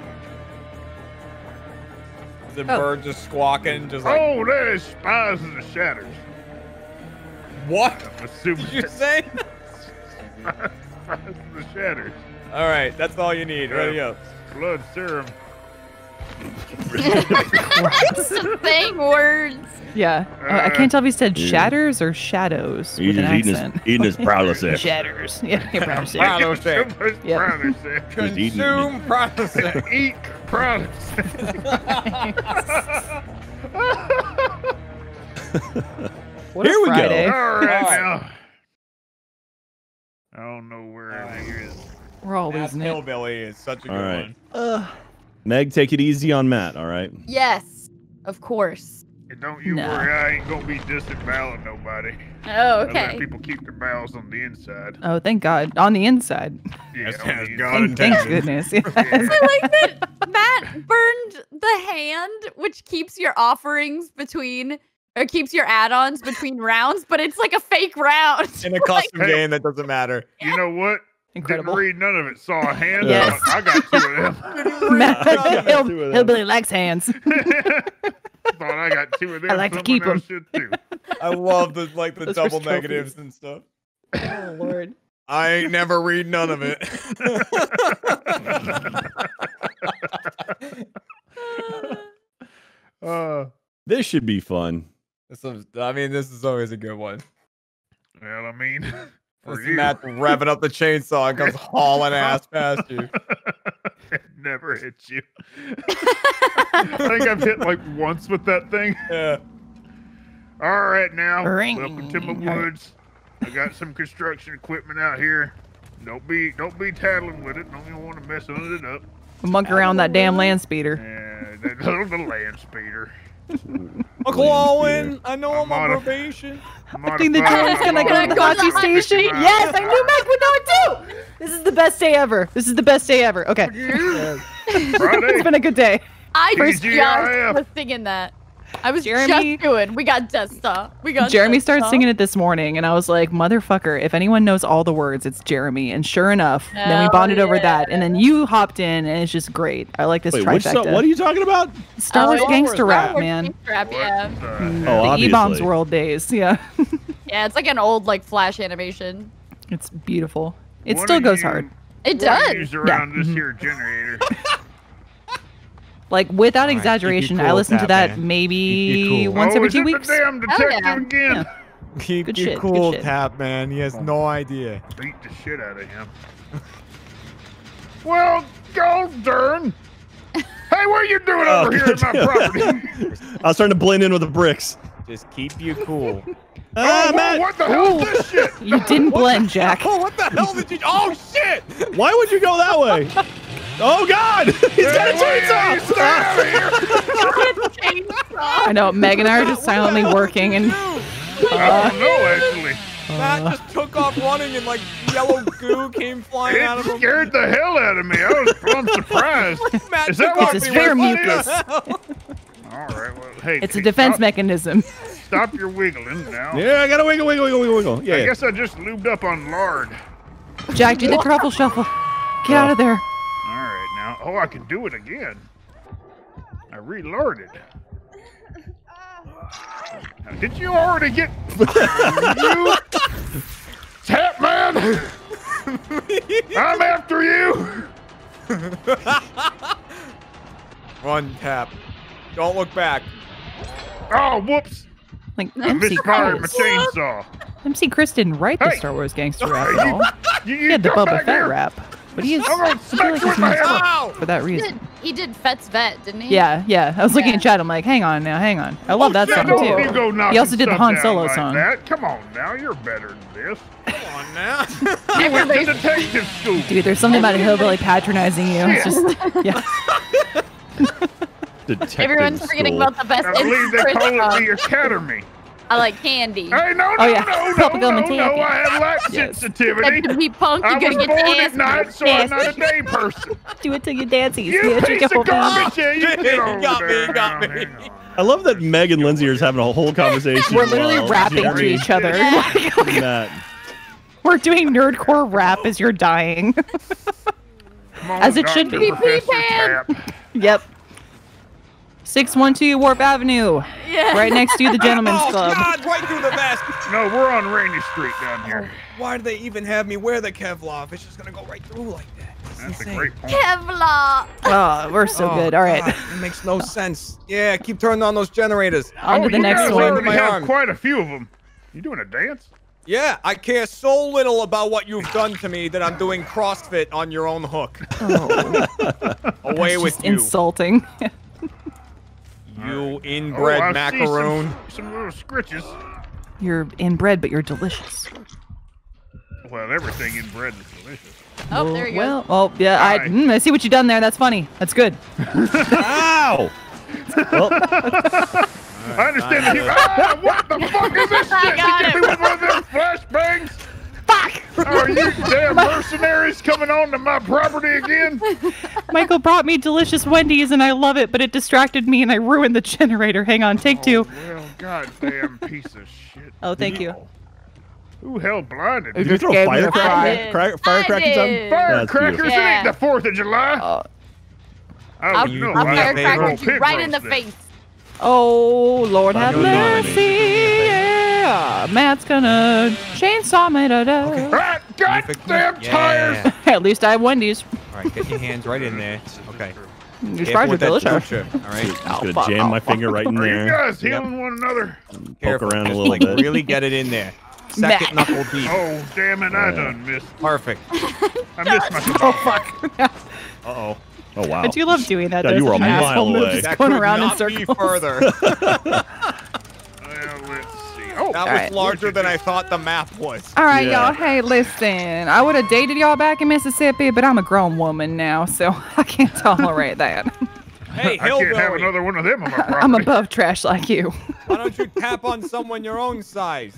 Is the Oh. bird just squawking, just like Oh, there's spies in the shadows. what? I'm assuming Did you say? spies in the shadows. All right, that's all you need. Ready up. Blood serum. Saying words. Yeah. Uh, I can't tell if he said shatters or shadows He's with an just eating his, accent. eating his Prilosec. Shatters. Yeah, yeah, Prilosec. Prilosec. Yep. Prilosec. Consume Prilosec. Eat Prilosec. What a Here we go. Friday. All right, All now. I don't know where everything is. We're all Matt's losing it. Hillbilly is such a good All right. one. Ugh. Meg, take it easy on Matt, all right? Yes, of course. And don't you Nah. worry, I ain't gonna be disemboweling nobody. Oh, I let okay. people keep their bowels on the inside. Oh, thank God. On the inside. Yeah, That's on the as inside. God Thank, thank intended. goodness. Yes. I like that Matt burned the hand, which keeps your offerings between, or keeps your add-ons between rounds, but it's like a fake round. In a Like, custom Hey. game that doesn't matter. You know what? Incredible. Didn't read none of it. Saw a hand. Yes. I got two of them. Matt, Hill, Two of them. Hillbilly likes hands. Thought I got two of them. I like to Someone keep 'em. else should too. I love the like the Those were double trophies. negatives and stuff. Oh, Lord. I ain't never read none of it. Uh, This should be fun. This is, I mean, this is always a good one. well, I mean, for This you, Matt revving up the chainsaw and comes hauling ass past you. it never hits you. I think I've hit like once with that thing. Yeah. All right, now, Ring. welcome to my woods. I got some construction equipment out here. Don't be, don't be tattling with it. Don't even want to mess it up. Monk around that damn land speeder. Yeah, that little the land speeder. Uncle Owen, I know I'm I'm on on a- probation. I think the Joe's gonna go to the Go to the hockey hockey station. station. Yes, I knew Meg would know it too. This is the best day ever. This is the best day ever. Okay. It's Friday. been a good day. I First just G I F. was singing that. I was Jeremy- just doing. We got Desta. We got. Jeremy started Desta. singing it this morning, and I was like, "Motherfucker! If anyone knows all the words, it's Jeremy." And sure enough, then we Hell bonded over yeah. that, and then you hopped in, and it's just great. I like this Wait, which trifecta. song, what are you talking about? Star Oh, Wars Star gangster Star rap, Wars man. gangster rap, What yeah. the Oh, heck? The obviously. E-Bombs World days. Yeah, Yeah, it's like an old like flash animation. it's beautiful. It What still do goes you- hard. It what do does. you use around this Mhm. here generator? Like without Alright, keep you exaggeration, I cool, listen to Tap that Man. maybe Keep you cool. once oh, every is two it weeks. the damn detective yeah. again? Yeah. Keep Good you shit, good cool, shit. Tap Man. He has no idea. Beat the shit out of him. Well, go darn. Hey, what are you doing Oh, over here in my goddamn. property? I was trying to blend in with the bricks. Just keep you cool. Ah, oh, whoa, Matt, what the hell is this shit? You didn't blend, Jack. Oh, what the hell did you? Oh shit! why would you go that way? Oh God, he's got a Hey, hey, chainsaw. stay out of here. I know. Meg and I are just silently working, and I don't know, actually. Matt just took off running and like yellow goo came flying out It of him. scared the hell out of me. I was I'm surprised. Matt Is that took what off it's and a he spare went, mucus. "What the hell?" All right, well, hey. it's a hey, defense stop, mechanism. Stop your wiggling now. Yeah, I gotta wiggle, wiggle, wiggle, wiggle, wiggle. Yeah, I yeah. guess I just lubed up on lard. Jack, do the truffle shuffle. Get out of there. All right, now. Oh, I can do it again. I reloaded. Now, did you already get you Tap Man? I'm after you. Run, Tap. Don't look back. Oh, whoops! Like I M C misfired my Chris. chainsaw. M C Chris didn't write the Hey. Star Wars gangster rap at all. You, He you had the come Boba back Fett here. rap, but he is. I'm gonna I feel smack like you he's with my known hammer. Ow! for that He reason. did, he did Fett's Vet, didn't he? Yeah, yeah. I was looking Yeah. at chat. I'm like, hang on now, hang on. I love that Yeah, song don't too. you go knocking He also did the stuff Han down Solo like song. That. Come on now, you're better than this. Come on now. I went to detective school. Dude, there's something about a hillbilly patronizing you. It's just, yeah. Detective Everyone's forgetting school. about the best I believe they Chris call it song. the academy. I like candy. Hey, no, no, Oh, yeah. no, no, Bubblegum no, and no, taffy. I have light Yes. sensitivity. To be punk, I you was gotta born get the at ass night, beat. so I'm not a day person. Do it till you dancy. You Yeah, piece your of whole garbage! Yeah, you You get over got me, there you got now. me. Hang on. I love that Meg and Lindsay are just having a whole conversation. We're literally while rapping to Jeremy each other. and Matt. We're doing nerdcore rap as you're dying. Come on, As it should Doctor be. Professor Pan. Tap. Yep. six one two Warp Avenue. Yeah. Right next to the Gentleman's Oh, Club. God, right through the vest. No, we're on Rainy Street down here. Why do they even have me wear the Kevlar? It's just gonna go right through like that. That's insane. a great point. Kevlar. Oh, we're so Oh, good. All right. God, it makes no sense. Yeah, keep turning on those generators. On to Oh, the you next guys one. already My have arm. quite a few of them. You doing a dance? Yeah, I care so little about what you've done to me that I'm doing CrossFit on your own hook. Oh, Away that's with just you. insulting. You inbred oh, I macaroon. See some, some little scritches. You're inbred, but you're delicious. Well, everything in bread is delicious. Oh, there he goes. Well, oh yeah, I, Hi. mm, I see what you done there. That's funny. That's good. Ow! Well, I understand that. you- Ah, what the fuck is this shit? You got get him. me with one of them flashbangs? Fuck! Are you damn mercenaries coming on to my property again? Michael brought me delicious Wendy's, and I love it, but it distracted me, and I ruined the generator. Hang on, take two. Oh, well, goddamn piece of shit. Oh, thank you. Who hell blinded did you? you throw gave me a firecrackers? fry. Cra- I Firecrackers on? did. That's Firecrackers? beautiful. It ain't the fourth of July. Uh, I I'll, don't know. I'll I have a firecracker little you pig right in the roast then. face. oh, Lord have Good morning. mercy. Yeah, Matt's gonna chainsaw me today. Ah, goddamn tires! Yeah. At least I have Wendy's. All right, get your hands right in there. Okay. These Careful fries are with that delicious. suture, all right. Just Oh, gonna fuck. jam my Oh, fuck. finger right in Are you there. guys Yep. healing one another? Poke Careful. around a Just, little like, bit. really get it in there. Second Matt. knuckle deep. Oh, damn it, I Yeah. done missed. Perfect. I missed my Oh, kebab. fuck. Uh-oh. Oh wow. I do love doing that. God, There's you were such a an mile asshole move away. just That going could around in not be circles. further. Well, let's see. Oh, That All was right. larger than I thought the map was. All right, Yeah. y'all. Hey, listen. I would have dated y'all back in Mississippi, but I'm a grown woman now, so I can't tolerate that. Hey, I can't have hillbilly, another one of them on my property. I'm above trash like you. why don't you tap on someone your own size?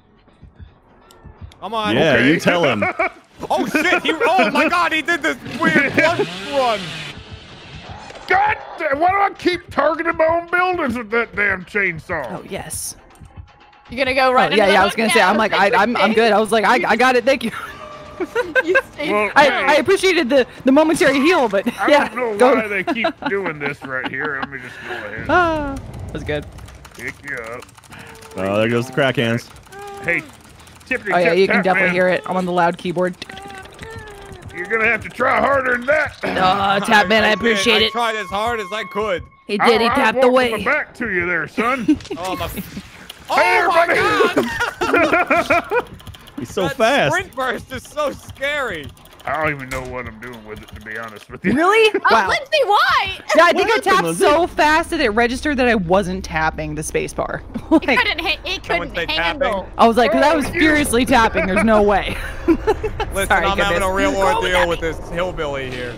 Come on. Yeah, Okay. you tell him. Oh, shit. He, oh, my God. He did this weird punch run. God damn, why do I keep targeting my own buildings with that damn chainsaw? Oh, yes. You're gonna go Oh, right. yeah, into yeah. I the was gonna hook say, now. I'm like, I, I'm, I'm good. I was like, I, I got it. Thank you. You stay- Well, I, hey, I appreciaed the, the momentary heal, but I yeah. don't know go- why they keep doing this right here. Let me just go ahead Ah, that was good. and pick you up. Oh, there goes the crack hands. Hey, tippity Oh yeah, tip you can tap, definitely man. hear it. I'm on the loud keyboard. You're gonna have to try harder than that. Oh, tap man, I did. appreciate I it. tried as hard as I could. He did. He I, tapped I the walked way. my back to you there, son. Oh, my. Oh, my God. He's so That fast. sprint burst is so scary. I don't even know what I'm doing with it, to be honest with you. Really? Oh, Wow. Lindsay, why? Yeah, I think I happened, tapped Lindsay? so fast that it registered that I wasn't tapping the space bar. It like, couldn't. Ha- it Someone couldn't say handle. tapping? I was like, because I was Oh, you- furiously tapping. There's no way. Listen, Sorry, I'm having goodness. a real Go with ordeal that. with this hillbilly here.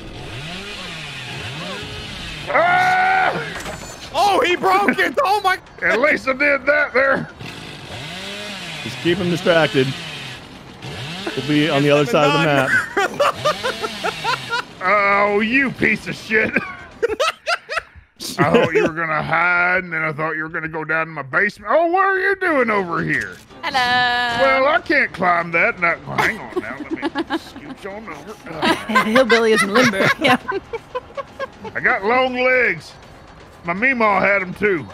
Ah! Oh, he broke it! Oh my! At least I did that there. Just keep him distracted. We'll be on the other side of the map. Oh, you piece of shit. I thought you were gonna hide, and then I thought you were gonna go down to my basement. Oh, what are you doing over here? Hello. Well, I can't climb that. Not, well, hang on now. Let me scooch on over. Ah. Hillbilly isn't limber. Yeah. I got long legs. My Meemaw had them too.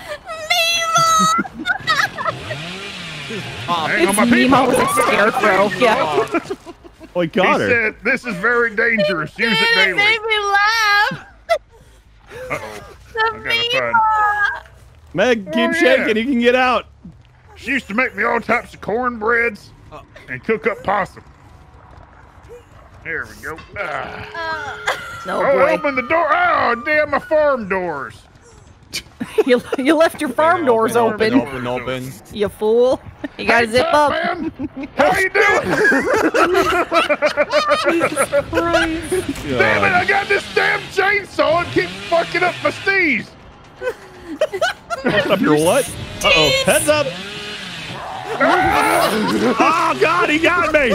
Um, Hang on, It's my people. Nemo with a scarecrow. Yeah. Oh, he He got her. said, "This is very dangerous. Use it It daily." made me laugh. Uh-oh. The I gotta find. Meg, keep Oh, yeah. shaking. He can get out. She used to make me all types of cornbreads and cook up possum. There we go. Ah. No Oh, boy. open the door. Oh, damn, my farm doors. You, you left your farm doors open. Open, open. You fool. You gotta Hey, zip Top up. Man. How you doing? Damn it, I got this damn chainsaw and keeps fucking up my steez. What's up your what? Uh-oh. Heads up. Oh, God, he got me.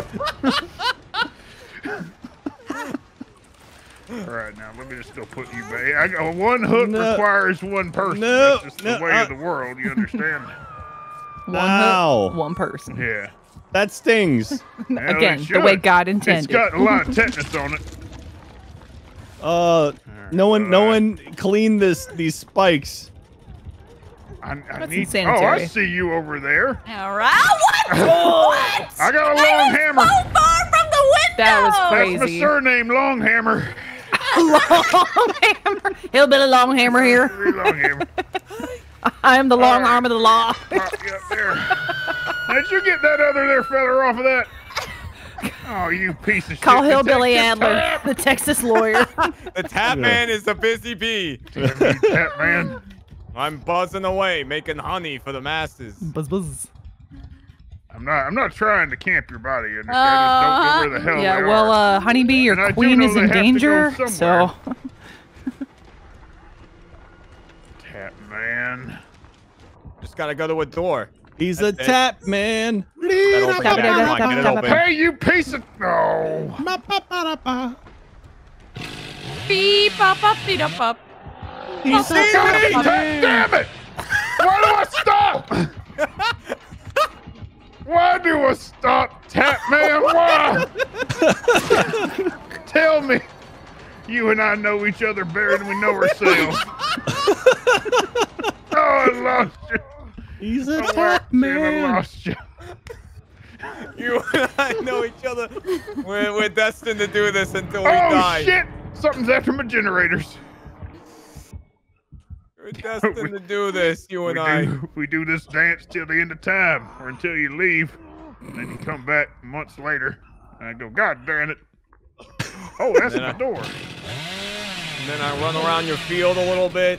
All right, now let me just go put you back. I got one hook No. requires one person. No, That's just the no, way uh- of the world. You understand? One Ow. hook, one person. Yeah. That stings. Well, Again, it the way should. God It's intended. got a lot of tetanus on it. Uh, no one, no one cleaned this. These spikes. I, I That's need. insanitary. Oh, I see you over there. All right. What? What? I got a I long was hammer. so far from the window. That was No! crazy. That's my surname, Longhammer. Longhammer. Hillbilly Longhammer here. Longhammer. I am the long Alright. arm of the law. Pop you up there. How'd you get that other there feather off of that? Oh, you piece of shit. Call The Hillbilly Texas Adler, Tap. the Texas lawyer. The tap man is a busy bee. Damn you, Tap man. I'm buzzing away, making honey for the masses. Buzz buzz. I'm not. I'm not trying to camp your body. You understand? I just don't know where the hell Yeah, they well, are. uh, honeybee, And I your do queen know is they in have to go danger, so somewhere. Tap man. Just gotta go to a door. He's a That's it. tap man. That open, Tap it, yeah, tap come it, on, tap get it, it tap it. open. Hey, you piece of no. Beep, up, up, beep, up, up. He's a Hey, tap Tap, man. damn it! Why do I stop? Why do I stop, Tap man? Why? Tell me. You and I know each other better than we know ourselves. Oh, I lost you. He's a I tap lost you. I man. lost you. You and I know each other. We're, we're destined to do this until we Oh die. shit! Something's after my generators. We're destined to do this, you and we I. do, we do this dance till the end of time, or until you leave, and then you come back months later, and I go, God damn it! Oh, that's Then my I- door. And then I run around your field a little bit.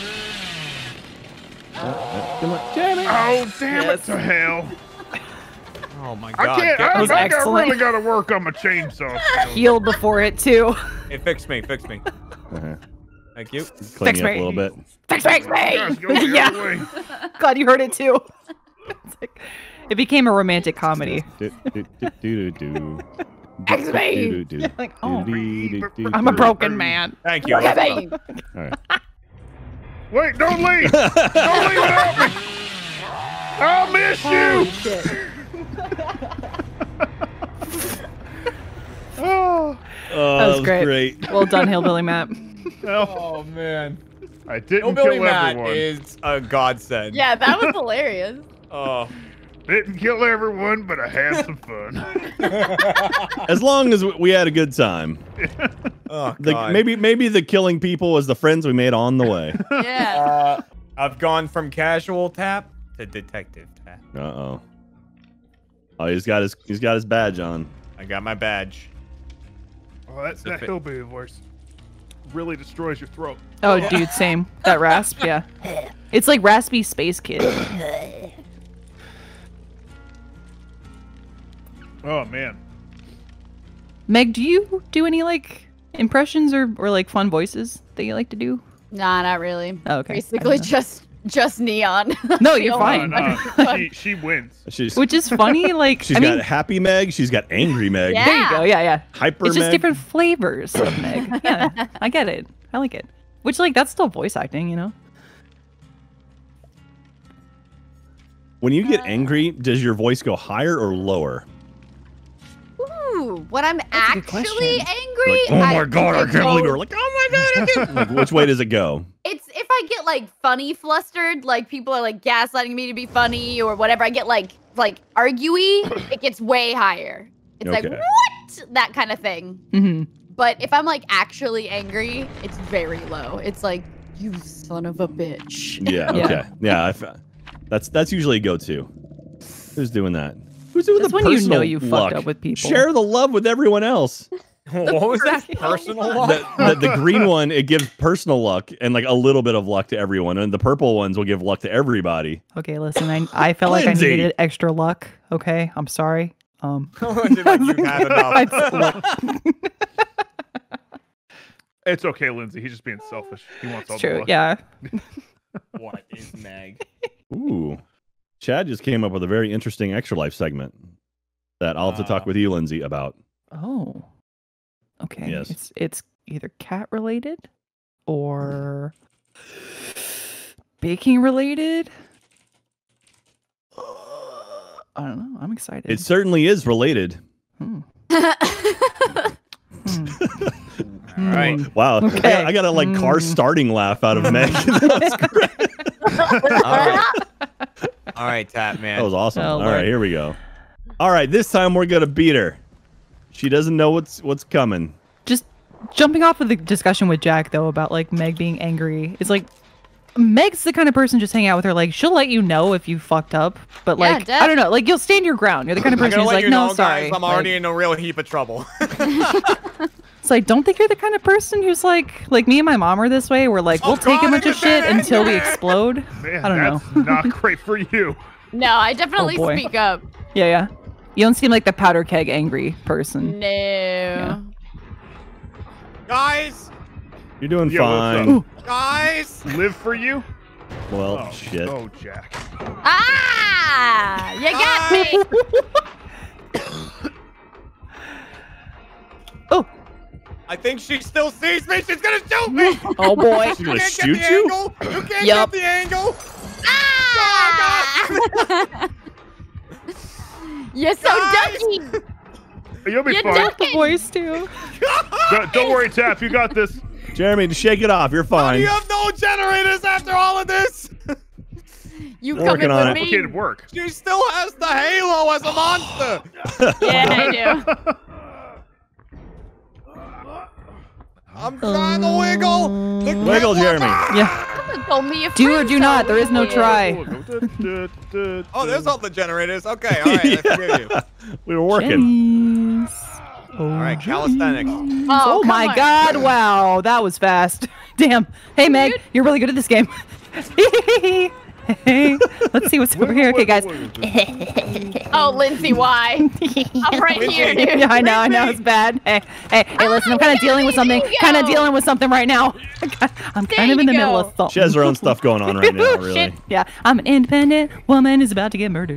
Come on, damn it. Oh, damn Yes. it to hell! Oh my I god. can't. get- I, was I, think I excellent. really got to work on my chainsaw. skills. healed before it too. Hey, fix me, fix me. Uh-huh. Thank you. Clean Fix you up me. a little bit. Fix, fix Gosh, me. go the other Yeah. way. God, you heard it too. It's like, it became a romantic comedy. Do, do, do, do, do. Fix me. Do, do, do. Like, oh, Do, do, do, do, I'm a do. broken man. Thank you. Look at me. All right. Wait, don't leave! Don't leave without me! I'll miss you! Oh, Oh, That was was great. great. Well done, Hillbilly Matt. well, Oh man. I didn't Hillbilly kill Matt everyone. is a godsend. Yeah, that was hilarious. Oh. Didn't kill everyone, but I had some fun. As long as we had a good time. Oh The, god. maybe maybe the killing people was the friends we made on the way. Yeah. Uh, I've gone from casual tap to detective tap. Uh oh. Oh, he's got his he's got his badge on. I got my badge. Oh, that, that fit. hillbilly voice really destroys your throat. Oh, dude, same. That rasp, yeah. It's like raspy Space Kid. Oh man. Meg, do you do any like impressions or, or like fun voices that you like to do? Nah, not really. Oh, okay. Basically, just just neon. No, The you're only- fine. No, no, she she wins. She's Which is funny, like she's I got mean, happy Meg. She's got angry Meg. Yeah. there you go. Yeah, yeah. Hyper It's just Meg. different flavors of Meg. Yeah, I get it. I like it. Which like that's still voice acting, you know? When you get angry, does your voice go higher or lower? Ooh, when I'm a good actually question. angry, Like, oh my I- god, I it can't believe goes- you're like, oh my god, I can't. Like, which way does it go? It's if I get like funny flustered, like people are like gaslighting me to be funny or whatever. I get like like arguey, it gets way higher. It's like Okay. what that kind of thing. Mm-hmm. But if I'm like actually angry, it's very low. It's like you son of a bitch. Yeah. Yeah. Okay. Yeah. I f- that's that's usually a go-to. Who's doing that? Who's doing That's the when you personal know you fucked luck? up with people. Share the love with everyone else. What was that? Personal luck? The, the, the green one, it gives personal luck and like a little bit of luck to everyone, and the purple ones will give luck to everybody. Okay, listen, I I felt like I Lindsay. needed extra luck. Okay, I'm sorry. Um, Is it like you've had enough? it's, It's okay, Lindsay. He's just being selfish. He wants all it's the true. luck. Yeah. What is Meg? Ooh, Chad just came up with a very interesting extra life segment that I'll have to talk Uh, with you, Lindsay, about. Oh. Okay. Yes. It's it's either cat related or baking related. I don't know. I'm excited. It certainly is related. Hmm. Hmm. All right. Wow, I, Okay. got, I got a like car Mm. starting laugh out of Meg. That was great. All right. All right, Tap Man. That was awesome. Oh, All Lord. right, here we go. All right, this time we're gonna beat her. She doesn't know what's what's coming. Just jumping off of the discussion with Jack though about like Meg being angry. It's like Meg's the kind of person just hang out with her. Like she'll let you know if you fucked up, but Yeah, like def- I don't know. Like you'll stand your ground. You're the kind of I'm person gonna who's let like, you no, know, sorry. guys, I'm already Like, in a real heap of trouble. it's like, don't think you're the kind of person who's like, like me and my mom are this way. We're like, Oh, we'll take God, a bunch of it's bad shit until we anger. explode. Man, I don't know. that's not great for you. No, I definitely Oh, boy. speak up. Yeah, yeah. You don't seem like the powder keg angry person. No. Guys, You're doing Yo, what's fine. up? guys. Live for you? Well, Oh, shit. Oh, Jack. Ah! You got me! Oh, I think she still sees me. She's gonna shoot me. oh boy. She's You gonna can't shoot get the you? angle. You can't Yup. get the angle. Ah! You're so Guys! ducky! You'll be You're fine. ducky! The voice too. Don't, don't worry, Tap. You got this. Jeremy, just shake it off. You're fine. You have no generators after all of this. You We're coming working on with it. me? Okay, it work. She still has the halo as a monster. Yeah, I do. I'm trying to wiggle. The Wiggle, grip Jeremy. was- Yeah. Someone told me a Do or friend do not. told There is no me. try. Oh, there's all the generators. Okay, all right. I forgive you. We were working. Jennies. All right, calisthenics. Oh, Oh come my on. god, wow, that was fast. Damn. Hey Meg, you're really good at this game. Hey, let's see what's over here. Okay, guys. Oh, Lindsay, why? I'm right here, dude. Yeah, I know, I know, it's bad. Hey, hey, hey, listen, I'm kind of dealing with something. There you Kind of go. dealing with something right now. I'm kind of you in the middle go. of something. She has her own stuff going on right now, really. Shit. Yeah, I'm an independent woman who's about to get murdered.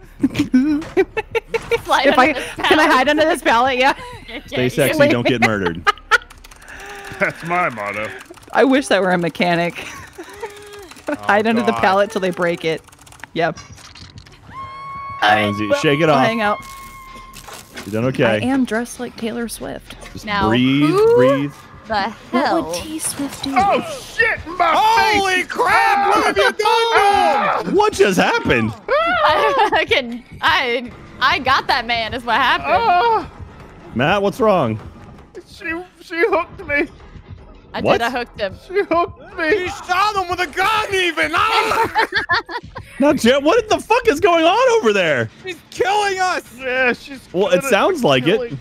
Slide If under I this can I pallet. hide under this pallet? Yeah. Stay sexy, don't get murdered. That's my motto. I wish that were a mechanic. Hide under the God. pallet till they break it. Yep. Lindsay, shake it I'll off. hang out. You're done I okay. am dressed like Taylor Swift. Just Now, breathe, who- breathe. The What hell? would T Swift do? Oh, shit! My Holy face! crap! What have you done to him? What just happened? I can. I. I got that man. Is what happened. Oh, Matt, what's wrong? she, she hooked me. I what? did. I hooked him. She hooked He me. shot him with a gun, even. Ah! No, Jer- what the fuck is going on over there? She's killing us. Yeah, she's. Well, good it at sounds like it. killing.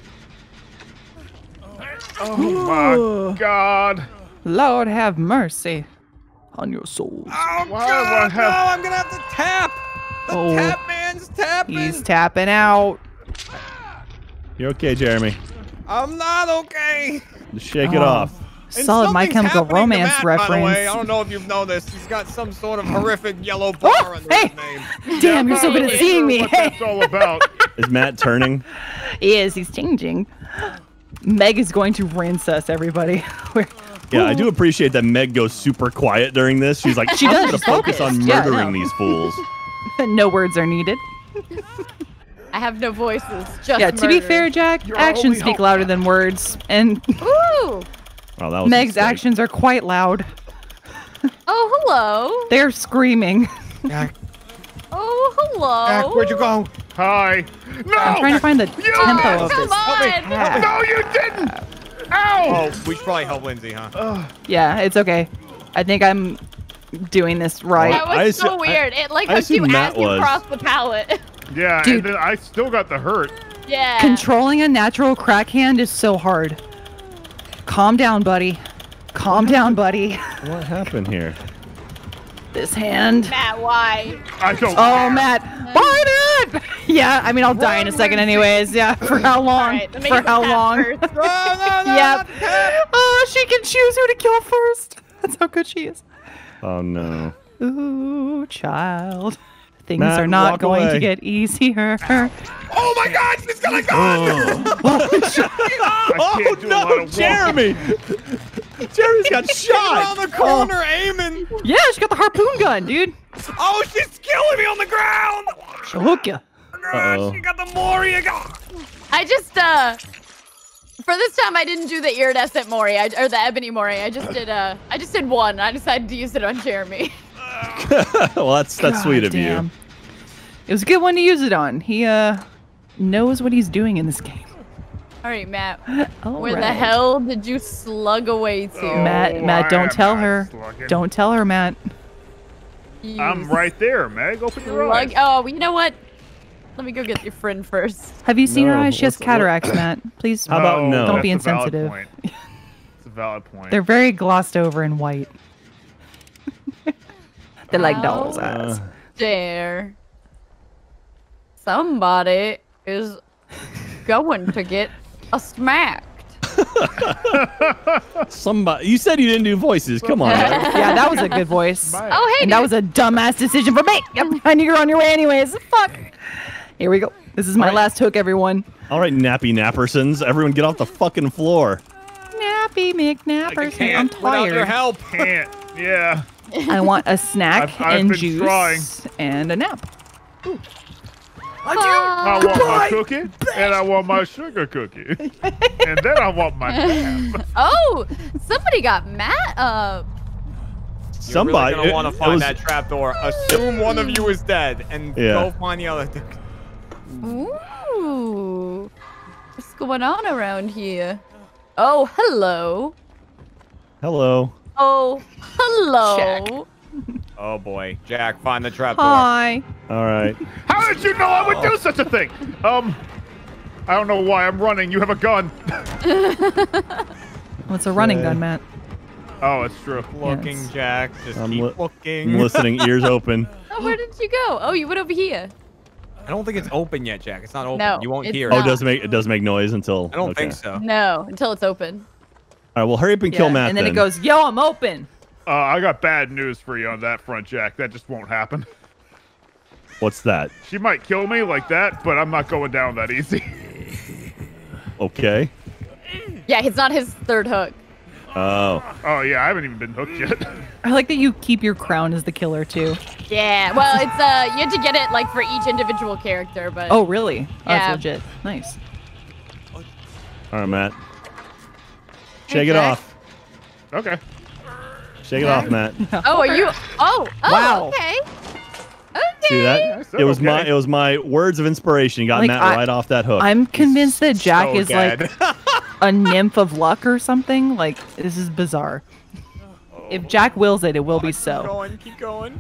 Oh my God. Lord have mercy on your souls. Oh, Why do I God, have- no, I'm gonna have to tap. The Oh. tap man's tapping. He's tapping out. You're okay, Jeremy. I'm not okay. Just shake it Oh. off. And Solid My something's Chemical happening to Romance Matt, reference. By the way. I don't know if you've noticed. He's got some sort of horrific yellow bar Oh, under hey! his name. Damn, you're so good at Hey. seeing me. What Hey. that's all about. Is Matt turning? He is. He's changing. Meg is going to rinse us, everybody. We're- Yeah, I do appreciate that Meg goes super quiet during this. She's like, She I'm does, gonna she's focus on focused. Yeah, murdering no. these fools. no words are needed. I have no voices. Just Yeah, to be murder. fair, Jack, Your actions only speak hope. louder than words, and Ooh. Oh, that was a Meg's mistake. actions are quite loud. Oh, hello. They're screaming. Jack, Oh, hello. Jack, where'd you go? Hi. No! I'm trying to find the You- tempo of Come this. on. cat. No, you didn't! Ow! Oh, we should probably help Lindsay, huh? Yeah, it's okay. I think I'm doing this right. That was I so assu- I- weird. It like I hooked you assume Matt as you was. crossed the pallet. Yeah, Dude. and then I still got the hurt. Yeah. Controlling a natural crack hand is so hard. Calm down, buddy. Calm down, buddy. What happened here? This hand. Matt, why? I don't Oh, care. Matt. Bite it! Yeah, I mean, I'll die in a second anyways. Yeah, for how long? Alright, let me For get the how tap long? first. No, no, no, Yep. not the tap. Oh, she can choose who to kill first. That's how good she is. Oh no. Ooh, child. Things Matt, are not walk going away. to get easier. Oh my God, she's gonna go. I Oh can't do a lot no, of walking. Jeremy! Jeremy's got Around shot. the corner, aiming. Yeah, she got the harpoon gun, dude. Oh, she's killing me on the ground. She'll hook you. Uh-oh. She got the Mori. God. I just uh for this time I didn't do the iridescent Mori I, or the ebony Mori. I just did uh I just did one. I decided to use it on Jeremy. Well, that's that's sweet of you. Damn. It was a good one to use it on. He uh knows what he's doing in this game. All right, Matt. All Where the right. hell did you slug away to? Oh, Matt, Matt, I don't am tell not her. slugging. Don't tell her, Matt. You I'm right there, Meg. Open your eyes. slug- Oh, you know what? Let me go get your friend first. Have you seen her No, eyes? She has what's- what- cataracts, Matt. Please How about no? don't be that's a valid insensitive. point. It's a valid point. They're very glossed over and white. They're like Wow. doll's eyes. Uh, There. Somebody is going to get a smacked. somebody, you said you didn't do voices. Come on. man. Yeah, that was a good voice. Bye. Oh, hey, And that dude. was a dumbass decision for me. Yep, I knew you're on your way anyways. Fuck. Here we go. This is my Alright. last hook, everyone. All right, nappy nappersons. Everyone get off the fucking floor. Nappy McNapperson. I'm Can't without your tired. help. Can't. Yeah. I want a snack I've- I've and been juice trying. and a nap. I want my cookie, and I want my sugar cookie, and then I want my nap. Oh, somebody got Matt up. Somebody. You're really gonna want it- to it find was- that trapdoor. Assume one of you is dead, and Yeah. go find the other. Ooh. What's going on around here? Oh, hello. Hello. Oh, hello. Oh boy, Jack, find the trapdoor. Hi. All right. How did you know I would do such a thing? Um, I don't know why I'm running. You have a gun. What's a running Okay. gun, Matt? Oh, it's true. Looking, Yes. Jack. Just I'm keep li- looking. I'm listening, ears open. Oh, where did you go? Oh, you went over here. I don't think it's open yet, Jack. It's not open. No, you won't it's hear Oh, it. it does make it does make noise until. I don't okay. think so. No, until it's open. All right. Well, hurry up and kill Yeah, Matt. And then it goes, yo, I'm open. Uh, I got bad news for you on that front, Jack. That just won't happen. What's that? She might kill me like that, but I'm not going down that easy. Okay. Yeah, it's not his third hook. Oh. Oh yeah, I haven't even been hooked yet. I like that you keep your crown as the killer, too. Yeah, well, it's uh, you have to get it like for each individual character, but Oh, really? Oh, Yeah. that's legit. Nice. All right, Matt. Shake it Jack. off. Okay. Shake it off, Matt. oh, are you? Oh, oh, Wow. okay. Okay. See that? I said It was okay. my it was my words of inspiration. Got Like, Matt I- right off that hook. I'm convinced that Jack So is dead. like a nymph of luck or something. Like, this is bizarre. If Jack wills it, it will be Keep so. going. Keep going.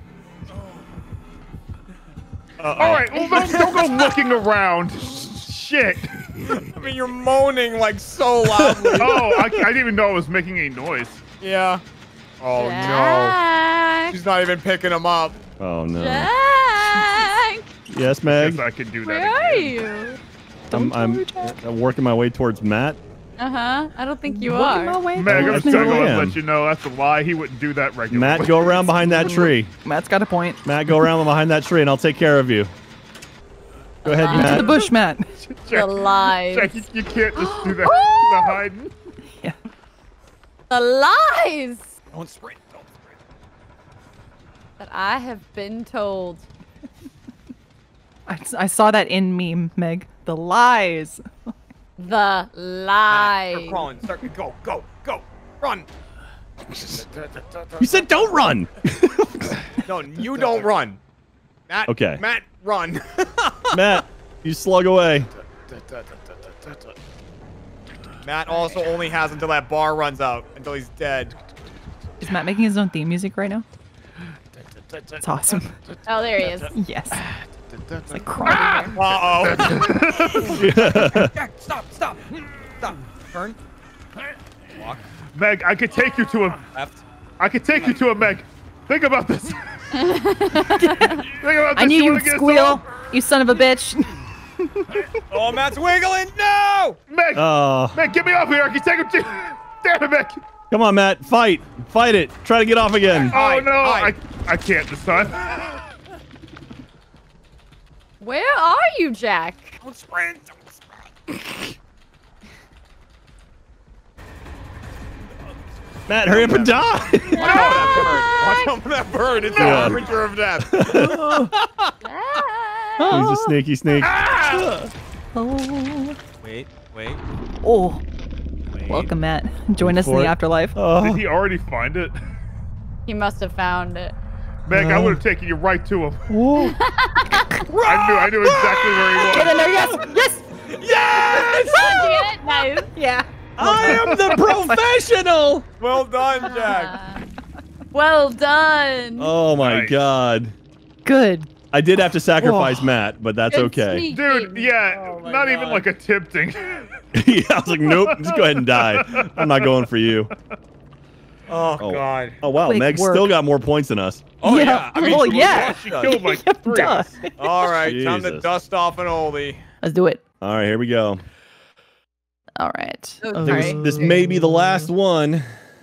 All right. Well, don't, don't go looking around. Shit. I mean, you're moaning like so loudly. Oh, I, I didn't even know I was making a noise. Yeah. Oh no. Jack. She's not even picking him up. oh no. Jack. Yes, Meg. Guess I can do that Where are again. you? I'm I'm, I'm working my way towards Matt. Uh huh. I don't think you Working my are. way Meg, I'm towards just I gonna am. let you know that's a lie. He wouldn't do that regularly. Matt, go around behind that tree. Matt's got a point. Matt, go around behind that tree, and I'll take care of you. Go ahead, Into To Matt. the bush, Matt. The Jack, lies. Jack, you, you can't just do that. The hiding. Yeah. The lies Don't sprint. Don't sprint. that I have been told. I, I saw that in meme, Meg. The lies. The Matt, lies. Start crawling. Start. Go. Go. Go. Run. You said don't run. No, you don't run. Matt. Okay. Matt, run. Matt, you slug away. Matt also only has until that bar runs out, until he's dead. Is Matt making his own theme music right now? It's awesome. Oh, there he is. Yes. It's like crying. Uh oh. Jack, stop, stop, stop. Turn. Walk. Meg, I could take you to a. Left. I could take you to a Meg. Think about this. Think about this. I knew You you'd wanna get us squeal, all? you son of a bitch. Oh, Matt's wiggling. No. Meg, Oh, Meg, get me off here. I can take him to. Damn it, Meg. come on, Matt. Fight. Fight it. Try to get off again. Oh Hide, no, hide. I I can't this time. Where are you, Jack? Don't sprint. Don't sprint. Matt, hurry up and die. Watch out for that bird. It's Yeah. a harbinger of death. Ah. He's a sneaky sneak. Oh. Wait, wait, Oh. wait. Welcome, Matt. Join us in for the it. afterlife. Did Oh, he already find it? He must have found it. Meg, I Uh. would have taken you right to him. whoa. I knew I knew exactly where he was. Get in there, yes! Yes! Yes! Did you get it? Nice. Nice. Yeah. I am the professional. Well done, Jack. Uh, well done. Oh my Nice. god. Good. I did have to sacrifice Whoa. Matt, but that's Good okay. sneaking. Dude, yeah, Oh my not even God. like attempting. Yeah, I was like, nope, just go ahead and die. I'm not going for you. Oh, Oh. God. Oh wow, Quick Meg's work. still got more points than us. Oh, Yeah. yeah. I mean, Well, she was yeah. lost, She uh, killed like Yep, three duh. of us. All right, time to Jesus. dust off an oldie. Let's do it. All right, here we go. All right. Okay. I think this, this may be the last one.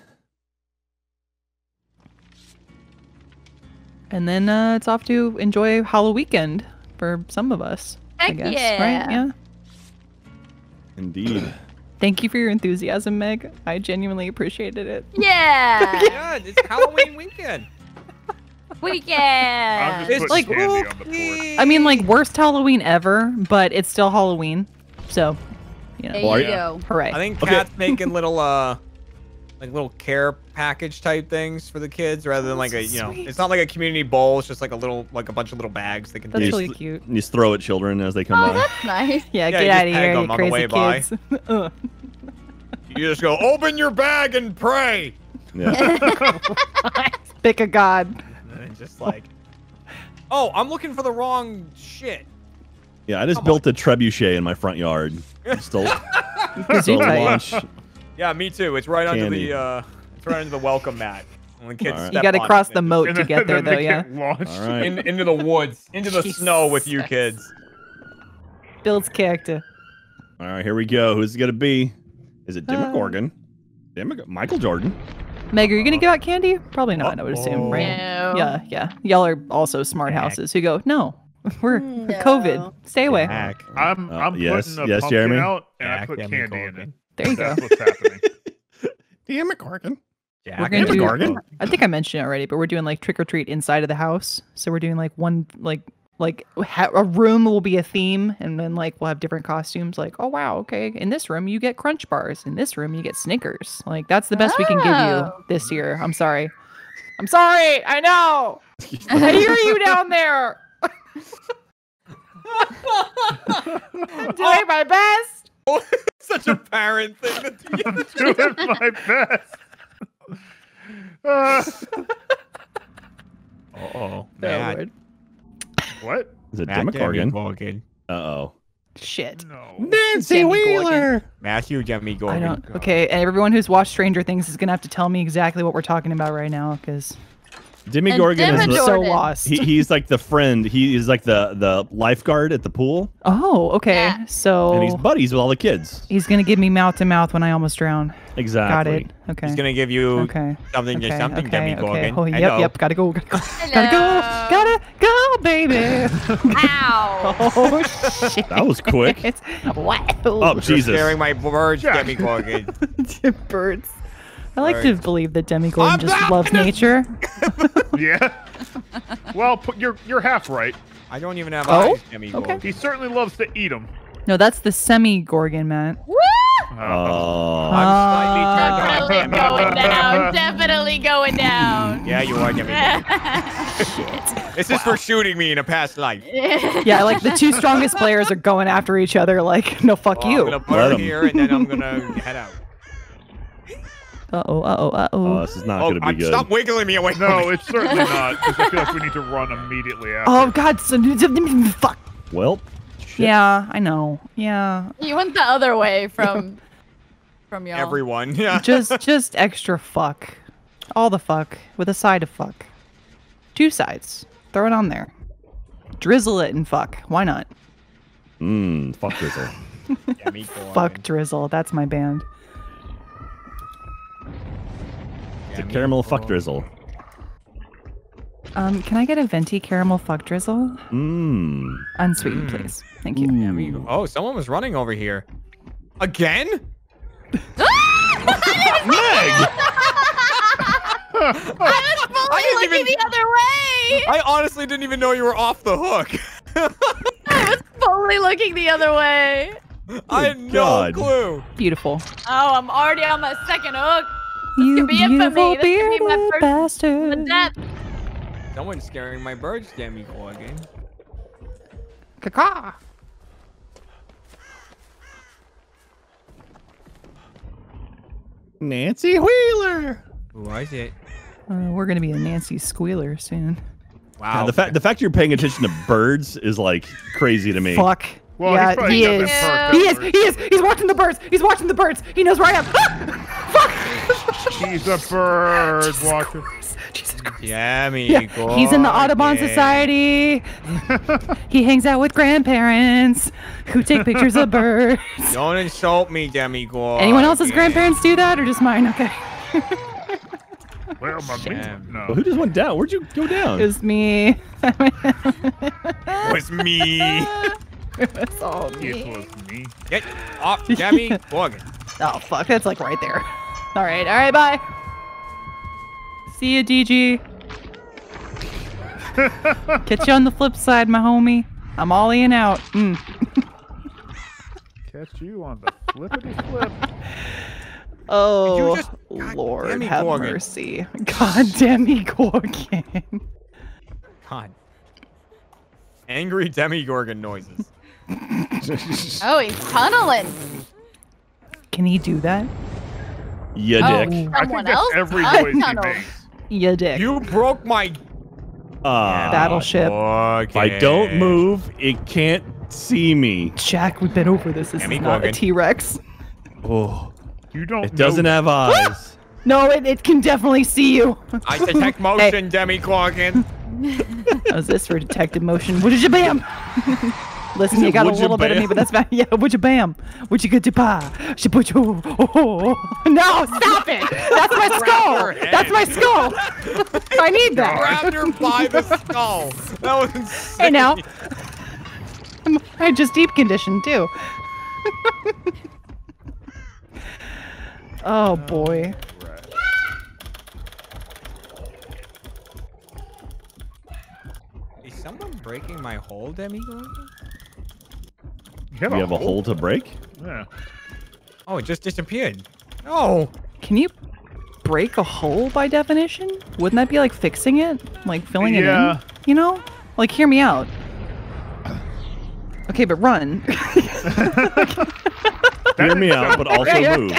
And then uh, it's off to enjoy Halloween weekend for some of us. I Heck guess. yeah. Right? Yeah. Indeed. Thank you for your enthusiasm, Meg. I genuinely appreciated it. Yeah. Yeah, it's Halloween weekend. I'm Weekend. just It's putting like, candy on the board. I mean, like, worst Halloween ever, but it's still Halloween. So, you know, There Well, you are go. hooray. I think Okay. Kat's making little, uh, like little care package type things for the kids rather than like a, you know, Sweet. it's not like a community bowl. It's just like a little, like a bunch of little bags they can That's You take. really just- cute. You just throw at children as they come Oh, by. that's nice. Yeah, Yeah, get you out just of tag here, them you on the way crazy by. kids. Ugh. You just go, open your bag and pray. Yeah. Pick a god. And it's just like, oh, I'm looking for the wrong shit. Yeah, I just Come built a trebuchet in my front yard. Still, Because you still tight. launch. Yeah, me too. It's right under Candy. the, uh, it's right under the welcome mat. When the kids All right. You step got to on cross it, the they moat And to then- get there, then though, they yeah. get launched. All right. In, into the woods, into the snow with you Jesus. kids. Builds character. All right, here we go. Who's it gonna be? Is it Uh, Demogorgon? Demog Michael Jordan? Meg, are you going to give out candy? Probably not, I would assume, right? No. Yeah, yeah. Y'all are also smart Heck. houses who go, no, we're No. COVID. Stay away. Jack. I'm, Uh, I'm yes, putting a yes, pumpkin Jeremy? out and I Jack put Demi candy in it. Gorgon. There you go. That's what's happening. Demogorgon. Jack We're gonna Demi do. Gorgon? I think I mentioned it already, but we're doing like trick or treat inside of the house. So we're doing like one like like ha- a room will be a theme, and then like we'll have different costumes. Like, oh wow, okay, in this room you get Crunch Bars. In this room you get Snickers. Like that's the best we can give you Oh. this year. I'm sorry. I'm sorry. I know. I hear you down there. Doing my best. Oh, such a parent thing to do. Doing my best. Uh, Uh-oh. There, Matt. Lord. what? Is it Matt Demogorgon? Demogorgon. Uh oh. Shit. No. Nancy Demi Wheeler. Matthew Demi I Gorgon. don't. Okay, and everyone who's watched Stranger Things is gonna have to tell me exactly what we're talking about right now, because Demogorgon is Demogorgon. the, so Jordan. lost. he, he's like the friend. He is like the the lifeguard at the pool, Oh, okay. Yeah. So and he's buddies with all the kids. he's gonna give me mouth to mouth when I almost drown. Exactly. Got it. Okay. He's gonna give you Okay. something Okay. to something, okay. Demi Okay. Gorgon. Oh, I yep. know. Yep. Gotta go. Gotta go. Gotta Hello. go. Gotta go, baby. Ow. Oh shit. That was quick. It's, what? Oh You're Jesus. scaring my birds, Jack. Demi Gorgon. Birds. I like to Birds. believe that Demigorgon I'm just not loves gonna- nature. Yeah. Well, put, you're you're half right. I don't even have Oh? eyes, Demi Gorgon. Okay. He certainly loves to eat them. No, that's the semi-Gorgon, man. Woo! Oh. I'm slightly turned on, Definitely Demi going Gorgon. down. Definitely going down. Yeah, you are, Demi Gorgon. This is for shooting me in a past life. Yeah, like the two strongest players are going after each other. Like, no, fuck Well, I'm you. gonna put Let her 'em. here, and then I'm gonna head out. Uh oh. Uh oh. Uh Oh, oh. this is not Oh, gonna be I'm- good. stop wiggling me away from No, me. it's certainly not. Because I feel like we need to run immediately after. Oh God. So, fuck. Well, shit. Yeah, I know. Yeah. You went the other way from from y'all. Everyone, yeah. Just, just extra fuck. All the fuck with a side of fuck. Two sides. Throw it on there. Drizzle it and fuck. Why not? Mmm. Fuck drizzle. Demi Gorgon. Fuck drizzle. That's my band. It's a Demi caramel fuck Gorgon. drizzle. Um, can I get a venti caramel fuck drizzle? Mmm. Unsweetened, Mm. please. Thank you. Ooh. Oh, someone was running over here. Again? Meg! I was fully I didn't looking even- the other way. I honestly didn't even know you were off the hook. I was fully looking the other way. I had no God. clue. Beautiful. Oh, I'm already on my second hook. You could be it for me. beautiful This could be my bearded first- bastard. The depth. Someone's scaring my birds, Demi Gorgon. Caca. Nancy Wheeler. Who was it? Uh, we're gonna be a Nancy Squealer soon. Wow. Yeah, the fact the fact you're paying attention to birds is like crazy to me. Fuck. Well, yeah, he's probably he got is. that He perk is. up He is. He's watching the birds. He's watching the birds. He knows where I am. Ah! Fuck. He's a bird Jesus watcher. Christ. Jesus Christ. Yummy. Yeah, he's in the Audubon Gorgon. Society. He hangs out with grandparents who take pictures of birds. Don't insult me, Demigorgon. Anyone else's grandparents do that, or just mine? Okay. Well, my meat. Damn. Well, No. who just went down? Where'd you go down? It was me. It was me. It's all It me. was me. Get off, Demigorgon. Oh fuck, that's like right there. All right, all right, bye. See ya, D G. Catch you on the flip side, my homie. I'm ollying out. Mm. Catch you on the flippity flip. Oh, just- God Lord, damn it, have Gorgon. mercy. God damn me, Gorgon. God. Angry Demigorgon noises. Oh, he's tunneling. Can he do that? Yeah, Oh. dick. I think Someone that's else? every I voice he don't know. makes. Yeah, dick. You broke my Uh, Battleship. if I don't move, it can't see me. Jack, we've been over this. This Damn me, is not a Gorgon. T-Rex. Oh, You don't. it doesn't know. have eyes. No, it, it can definitely see you. I detect motion, Demigorgon. How's this for detected motion? Would you bam? Listen, you got a Would ya little bit of me, bam? but that's fine. Yeah, would you bam? Would you get to pa? Should put you. Oh, oh, oh. No, stop it! That's my skull. your head. That's my skull. I need that. Grabbed her by the skull. That was insane. Hey now, I'm, I just deep conditioned too. Oh boy. Is someone breaking my hole, Demigorgon? You You have a hole to break? Yeah. Oh, it just disappeared. No. Can you break a hole by definition? Wouldn't that be like fixing it? Like filling Yeah. it in? You know? Like, hear me out. Okay, but run. Hear me out, but also move.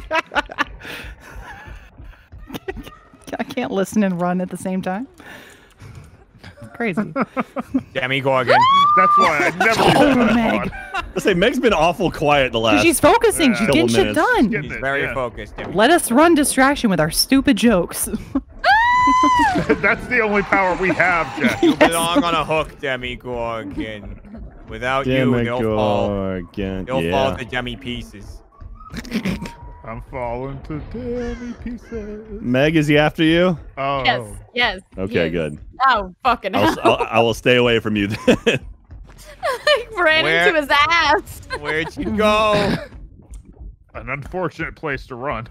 I can't listen and run at the same time. Crazy. Demigorgon. That's why I never do Oh, that. Meg. I say Meg's been awful quiet the last. She's focusing. Yeah. She's Couple getting shit minutes. done. Getting He's it, very yeah. focused. Demigorgon. Let us run distraction with our stupid jokes. That's the only power we have, Jack. You belong on a hook, Demigorgon. Without you, they'll fall. Demigorgon. They'll Yeah. fall to demi pieces. I'm falling to demi pieces. Meg, is he after you? Oh. Yes, yes. Okay, yes. good. Oh, fucking hell. I'll, I'll, I will stay away from you then. I ran Where- into his ass. Where'd you go? An unfortunate place to run.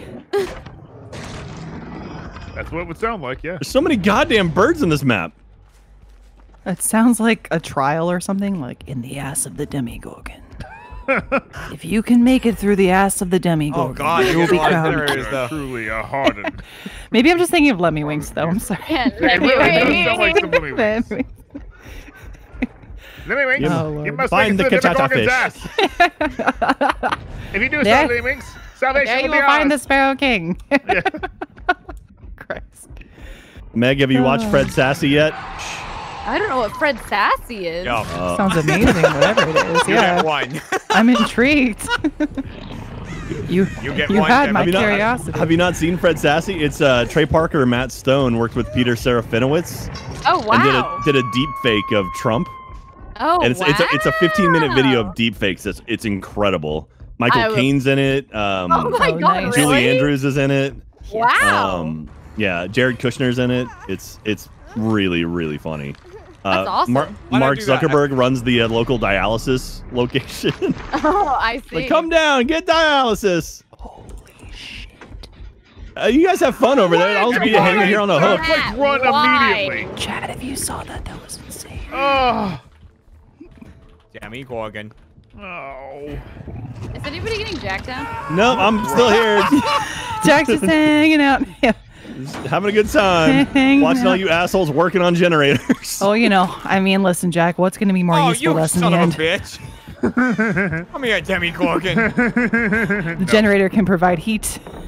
That's what it would sound like, yeah. There's so many goddamn birds in this map. It sounds like a trial or something, like in the ass of the Demigorgon. If you can make it through the ass of the Demigorgon, Oh, God, you you will be got a lot of crowned. generators, You're though. truly a hardened. Maybe I'm just thinking of Lemmy Winks, though. I'm sorry. Yeah, let me really does wait. sound like some Lemmy Winks. Lemmy- Lemmy Winks, Oh, you Lord. must Find make the it to cachata Demogorgon's ass. If you do so, There- Lemmy Winks, salvation There you will be will find the ours. Sparrow King. Yeah. Christ. Meg, have you watched Fred Sassy yet? I don't know what Fred Sassy is. Yo, Uh, Sounds amazing, whatever it is. you Yeah, get one. I'm intrigued. you You get you one, had Kevin. my have, you not, curiosity. have you not seen Fred Sassy? It's uh, Trey Parker and Matt Stone worked with Peter Serafinowicz Oh, wow. and did a did a deep fake of Trump. oh, And it's wow. it's a, it's a fifteen minute video of deep fakes. It's it's incredible. Michael I will- Caine's in it. Um, Oh, my Oh, God. nice. Julie really? Andrews is in it. Wow. Um, yeah, Jared Kushner's in it. It's it's really really funny. Uh, That's awesome. Mar- Why don't Mark I do that? Zuckerberg runs the uh, local dialysis location. oh, I see. Like, come down, get dialysis. Holy shit. Uh, you guys have fun over there. I'll just be Why? hanging here on the hook. Like, run Why? immediately. Chad, if you saw that, that was insane. Oh. Demigorgon. Oh. Is anybody getting jacked down? No, I'm still here, Jack's just hanging out. Yeah. just having a good time, Hanging watching all out. you assholes working on generators. Oh, you know, I mean, listen, Jack, what's going to be more Oh, useful you us in son the of end? a bitch. Come here, Demigorgon. The generator can provide heat.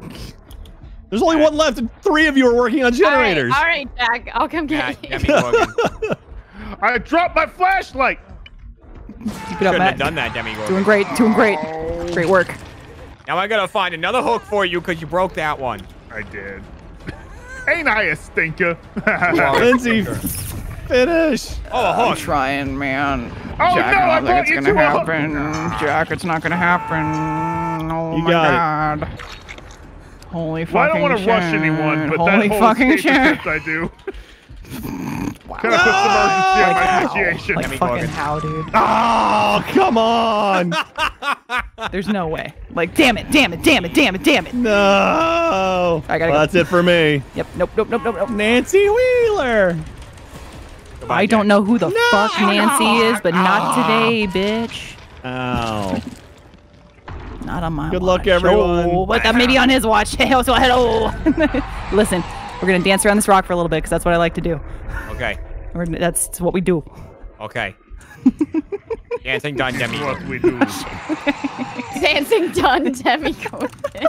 There's only one left, and three of you are working on generators. All right, all right, Jack. I'll come Yeah, get you. Demi Gorgon. I dropped my flashlight. Keep it up, Shouldn't have Matt. done that, Demi Gorgon. Doing great. Doing great. Great work. Now I gotta find another hook for you because you broke that one. I did. Ain't I a stinker? Lindsay, finish. Oh, a I'm hook. trying, man. Oh, Jack, no, I I don't brought think it's you gonna to a hook. happen. Jack, it's not gonna happen. Oh You my got god. Holy fucking Well, I don't want to shit. rush anyone, but Holy that whole fucking escape shit. attempt I do Wow. kind of puts some urgency on Like my how? initiation. Like Demi fucking Gorgon. how, dude? Oh, come on. There's no way. Like, damn it, damn it, damn it, damn it, damn it. No. I gotta well, go. that's it for me. Yep, nope, nope, nope, nope, nope. Nancy Wheeler. Goodbye, I don't Jack. know who the fuck Nancy is, but not today, bitch. Ow. Not on my Good watch. luck, everyone. Oh, but that maybe on his watch. Hey, so hello. Listen, we're gonna dance around this rock for a little bit because that's what I like to do. Okay. We're, gonna- that's what we do. Okay. Dancing done, Demi. What we do. Dancing done, Demi Gorgon.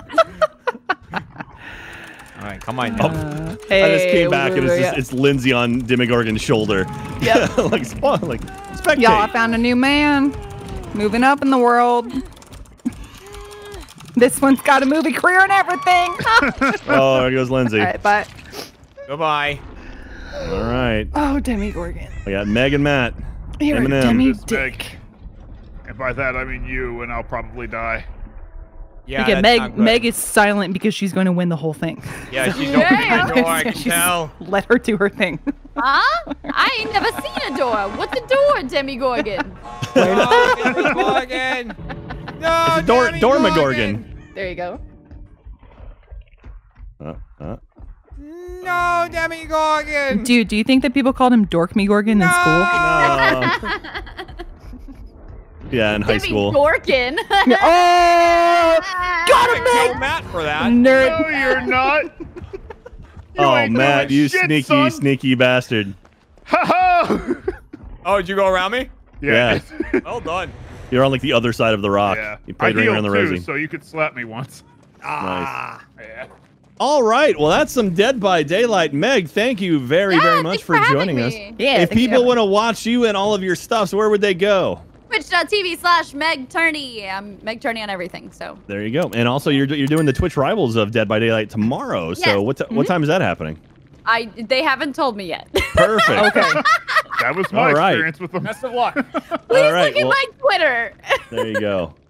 All right, come on. Oh. Now. I just Hey, came back and it's, yeah. just, it's Lindsay on Demogorgon's shoulder. Yep. like, spawn, like, spectate. Y'all, I found a new man. Moving up in the world. This one's got a movie career and everything. Oh, there goes Lindsay. All right, bye. Goodbye. All right. Oh, Demi Gorgon. I got Meg and Matt. You're a Eminem. Demi This Meg. Dick. And by that, I mean you, and I'll probably die. Yeah, Again, that's not Meg good. Meg is silent because she's going to win the whole thing. Yeah, she's Yeah. opening the door. I can She's- tell. Let her do her thing. Huh? I ain't never seen a door. What's a door, Demi Gorgon? Oh, Demi Gorgon. No, It's a Dor- Demi Dormagorgon. There you go. Uh, uh. No, Demi Gorgon. Dude, do you think that people called him Dork Me Gorgon in school? No. Yeah, in high Demi school. Gorgon. Oh! Got him, Kill Meg! Matt for that. Nerd. No, you're not. You Oh, ain't Matt, doing you shit, sneaky, son. sneaky bastard. Ha ha! Oh, did you go around me? Yeah. Well done. You're on like the other side of the rock. Yeah. You I played Ring healed Around the too, Rosie. so you could slap me once. Ah. Yeah. All right. Well, that's some Dead by Daylight. Meg, thank you very, Yeah, very much thanks for, for having joining us. me. Yeah, if thanks for people having want to watch you and all of your stuff, so where would they go? Twitch.tv slash Meg Turney. I'm Meg Turney on everything, so. There you go. And also, you're you're doing the Twitch Rivals of Dead by Daylight tomorrow. So Yes. what t- what time is that happening? I They haven't told me yet. Perfect. Okay. That was my All right. experience with them. Best of luck. Please All right, look at well- my Twitter. There you go.